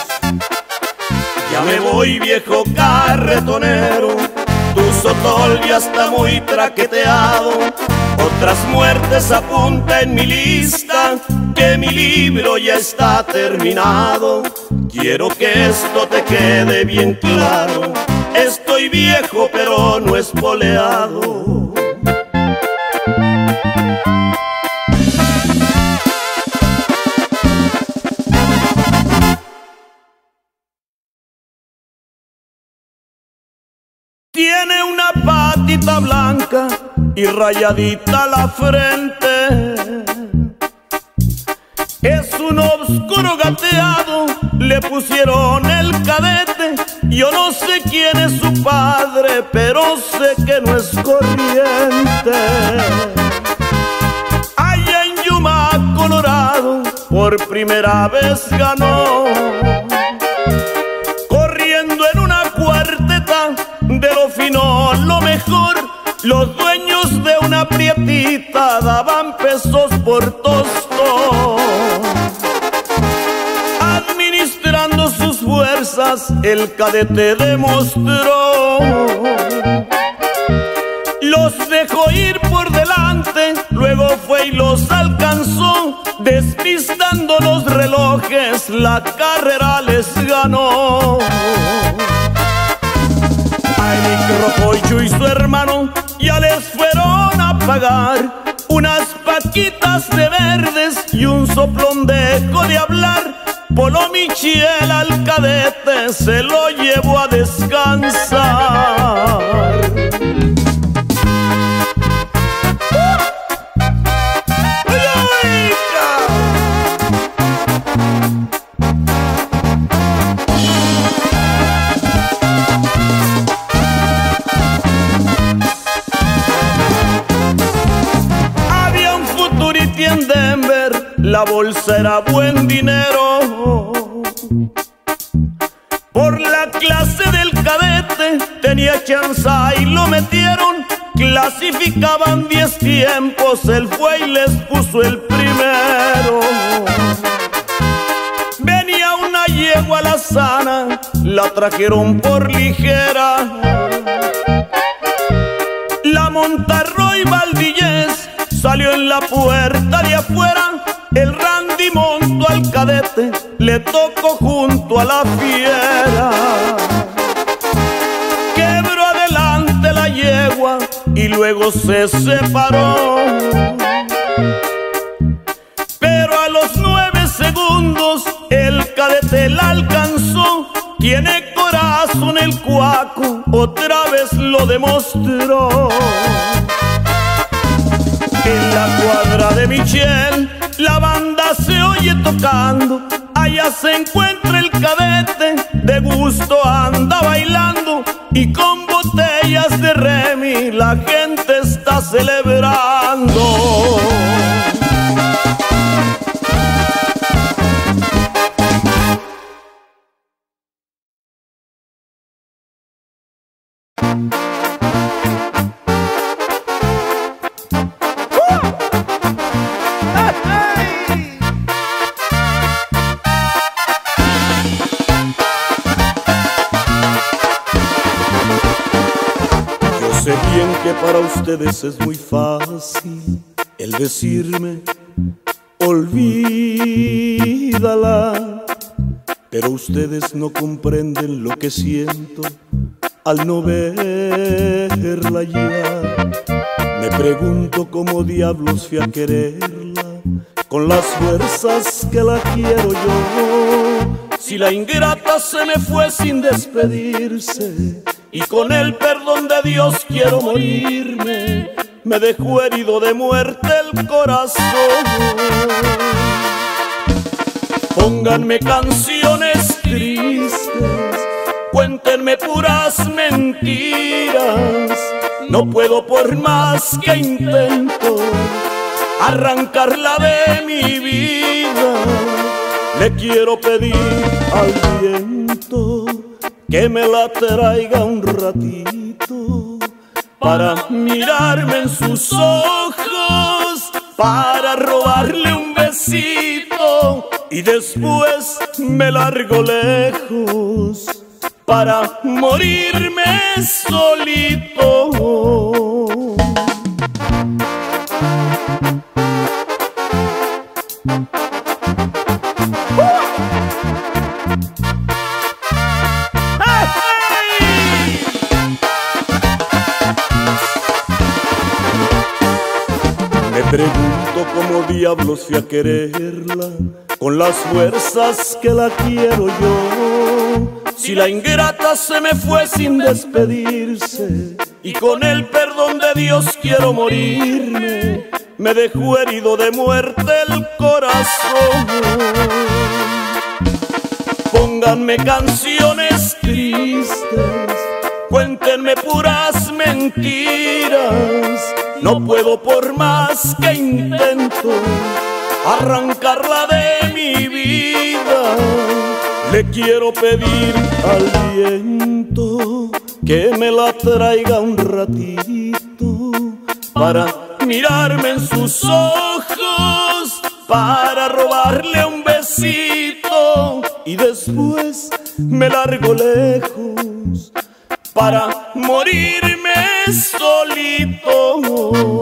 Ya me voy, viejo carretonero, tu sotol ya está muy traqueteado. Otras muertes apunta en mi lista, que mi libro ya está terminado. Quiero que esto te quede bien claro, estoy viejo pero no espoleado. Tiene una patita blanca y rayadita la frente. Es un obscuro gateado, le pusieron el Cadete. Yo no sé quién es su padre, pero sé que no es corriente. Allá en Yuma, Colorado, por primera vez ganó, corriendo en una cuarteta de lo fino, lo mejor. Los dueños de una prietita daban pesos por tostón. Administrando sus fuerzas, el Cadete demostró. Los dejó ir por delante, luego fue y los alcanzó. Despistando los relojes, la carrera les ganó. A Eric Rococho y su hermano ya les fueron a pagar unas paquitas de verdes y un soplón dejó de hablar. Polo Michiel al Cadete se lo llevó a descansar. la bolsa era buen dinero. Por la clase del cadete tenía chanza y lo metieron. Clasificaban 10 tiempos, él fue y les puso el primero. Venía una yegua alazana, la trajeron por ligera. La monta Roy Valdillez, salió en la puerta de afuera. El Randy montó al cadete, le tocó junto a la fiera. Quebró adelante la yegua y luego se separó. Pero a los 9 segundos el cadete la alcanzó. Tiene corazón el cuaco, otra vez lo demostró. En la cuadra de Michel la banda se oye tocando. Allá se encuentra el cadete, de gusto anda bailando. Y con botellas de Remy la gente está celebrando. Sé bien que para ustedes es muy fácil el decirme olvídala, pero ustedes no comprenden lo que siento al no verla ya. Me pregunto cómo diablos fui a quererla con las fuerzas que la quiero yo. Si la ingrata se me fue sin despedirse y con el perdón de Dios quiero morirme, me dejó herido de muerte el corazón. Pónganme canciones tristes, cuéntenme puras mentiras. No puedo por más que intento arrancarla de mi vida. Le quiero pedir al viento que me la traiga un ratito para mirarme en sus ojos, para robarle un besito y después me largo lejos para morirme solito. Me pregunto cómo diablos fui a quererla con las fuerzas que la quiero yo. Si la ingrata se me fue sin despedirse y con el perdón de Dios quiero morirme, me dejó herido de muerte el corazón. Pónganme canciones tristes, cuéntenme puras mentiras. No puedo por más que intento arrancarla de mi vida. Le quiero pedir al viento que me la traiga un ratito para mirarme en sus ojos, para robarle un besito y después me largo lejos para morirme solito.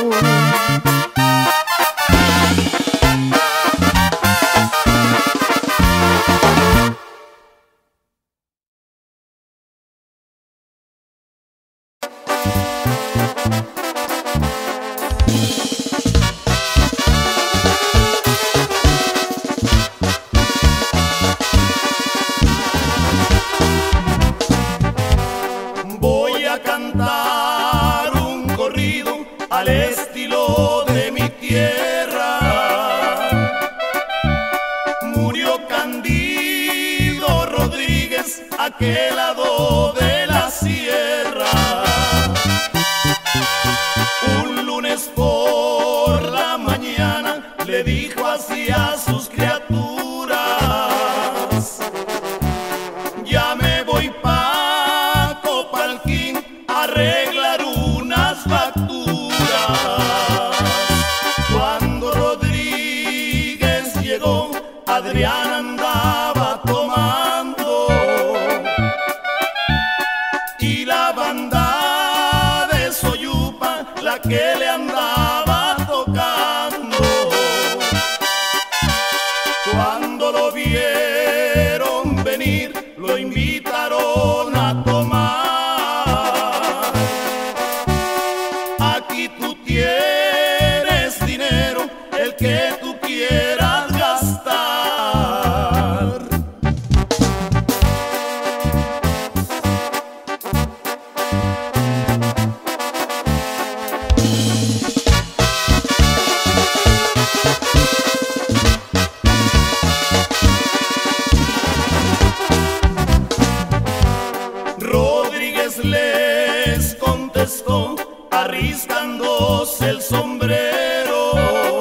Voy a cantar un corrido al estilo de mi tierra. Murió Candido Rodríguez, aquel lado de la sierra. Un lunes por la mañana le dijo así a arreglar unas facturas. Cuando Rodríguez llegó, Adrián andaba tomando y la banda de Soyupa la que le andaba tocando. Cuando lo vieron venir, lo invitaron a tomar. Aquí tú tienes dinero, el que tú quieras gastar. Rodríguez les contestó arriscándose el sombrero: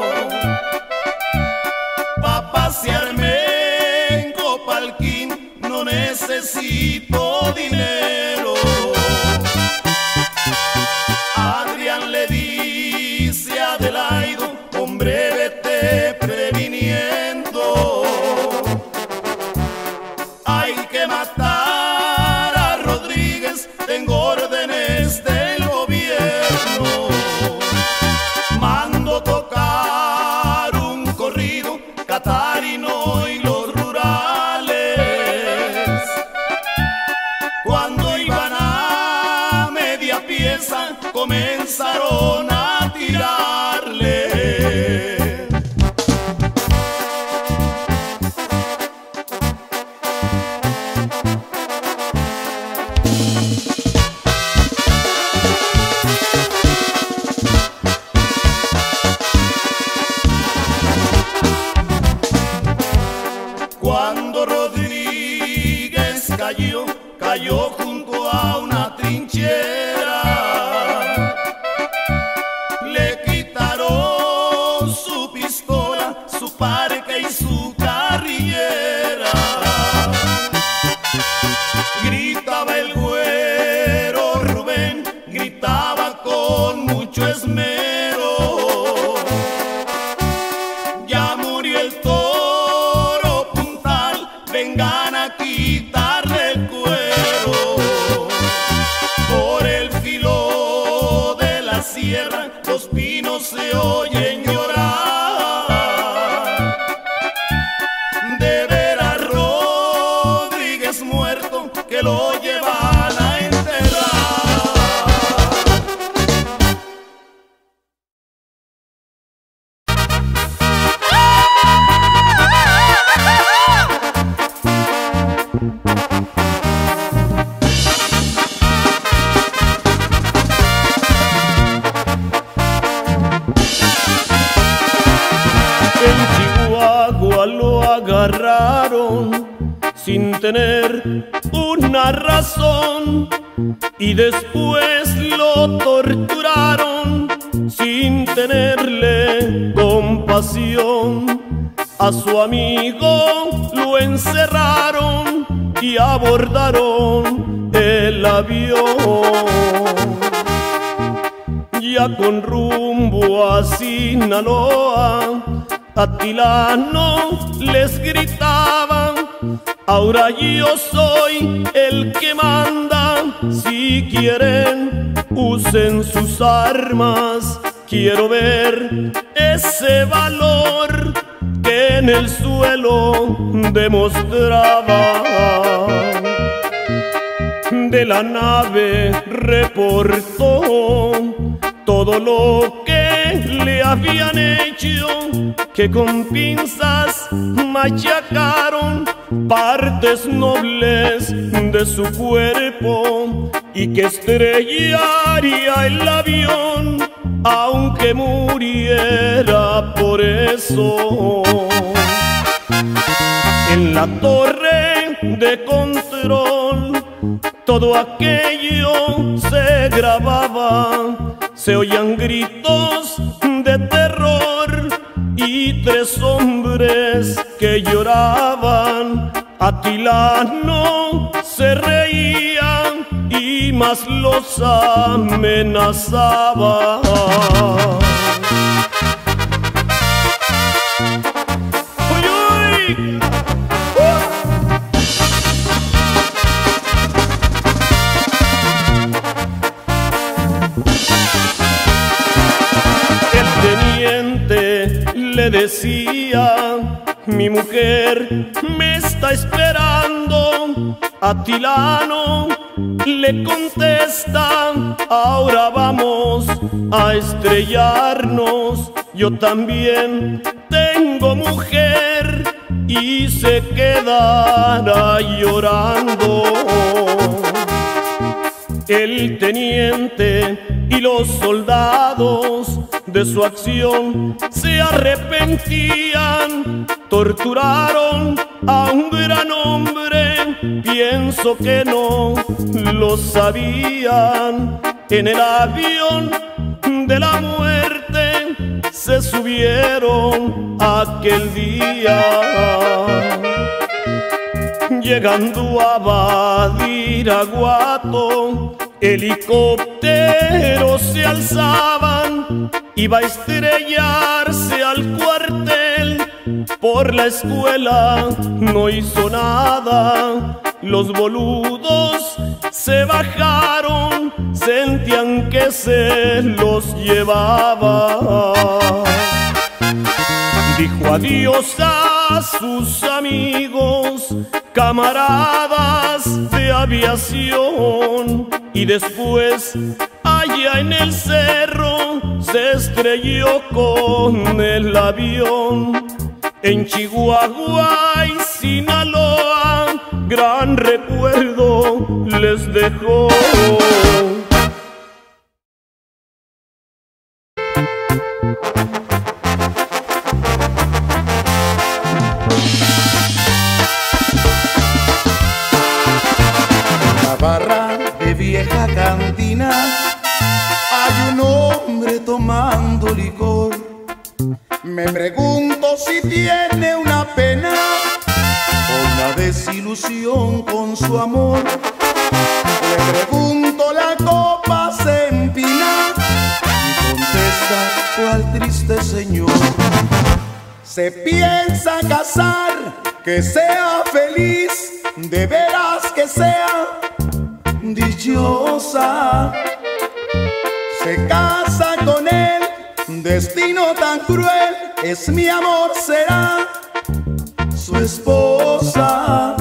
pa' pasearme en Copalquín no necesito dinero. Adrián le dice a Adelaido: hombre, vete previniendo, hay que matar a Rodríguez, tengo órdenes del gobierno. Mando tocar un corrido catarino y los rurales. Cuando iban a media pieza comenzaron a tirarle. Cuando Rodríguez cayó junto a una trinchera. Le quitaron su pistola, su parque y su carrillera. Gritaba el güero Rubén, gritaba con mucho esmero: ya murió el toro puntal, vengan a quitarle el cuero. Por el filo de la sierra los pinos se oyen llorar. De ver a Rodríguez muerto, que lo llevan a enterrar. En Chihuahua lo agarraron sin tener una razón y después lo torturaron sin tenerle compasión. A su amigo lo encerraron y abordaron el avión. Ya con rumbo a Sinaloa, Atilano les gritaba: ahora yo soy el que manda, si quieren usen sus armas. Quiero ver ese valor que en el suelo demostraba. De la nave reportó todo lo que le habían hecho, que con pinzas machacaron partes nobles de su cuerpo y que estrellaría el avión aunque muriera por eso. En la torre de control todo aquello se grababa, se oían gritos de terror y 3 hombres que lloraban. Atilano se reía y más los amenazaba. El teniente le decía: mi mujer me está esperando. Atilano le contesta: ahora vamos a estrellarnos. Yo también tengo mujer. Y se quedará llorando. El teniente y los soldados de su acción se arrepentían. Torturaron a un gran hombre, pienso que no lo sabían. En el avión de la muerte se subieron aquel día. Llegando a Badiraguato, helicópteros se alzaban. Iba a estrellarse al cuartel. Por la escuela no hizo nada. Los boludos se bajaron, sentían que se los llevaba. Dijo adiós a sus amigos, camaradas de aviación, y después allá en el cerro se estrelló con el avión. En Chihuahua y Sinaloa gran recuerdo les dejó. Barra de vieja cantina hay un hombre tomando licor. Me pregunto si tiene una pena o una desilusión con su amor. Le pregunto, la copa se empina y contesta: ¿cuál triste señor? Se piensa casar, que sea feliz, de veras que sea dichosa. Se casa con él, destino tan cruel, es mi amor, será su esposa.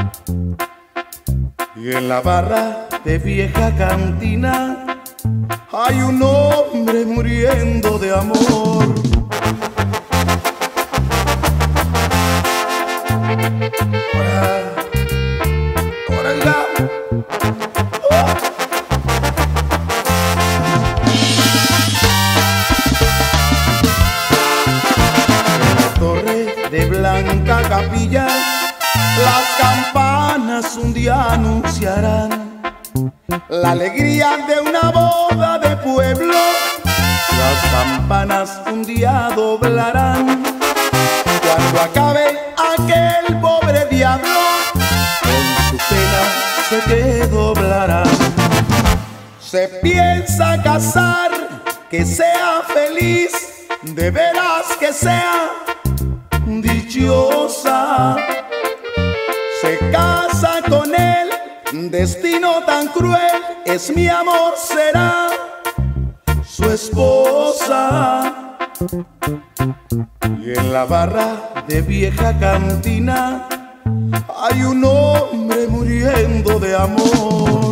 Y en la barra de vieja cantina hay un hombre muriendo de amor. De blanca capilla, las campanas un día anunciarán la alegría de una boda de pueblo. Las campanas un día doblarán cuando acabe aquel pobre diablo, con su pena sé que doblarán. Se piensa casar, que sea feliz, de veras que sea dichosa. Se casa con él, destino tan cruel, es mi amor, será su esposa. Y en la barra de vieja cantina hay un hombre muriendo de amor.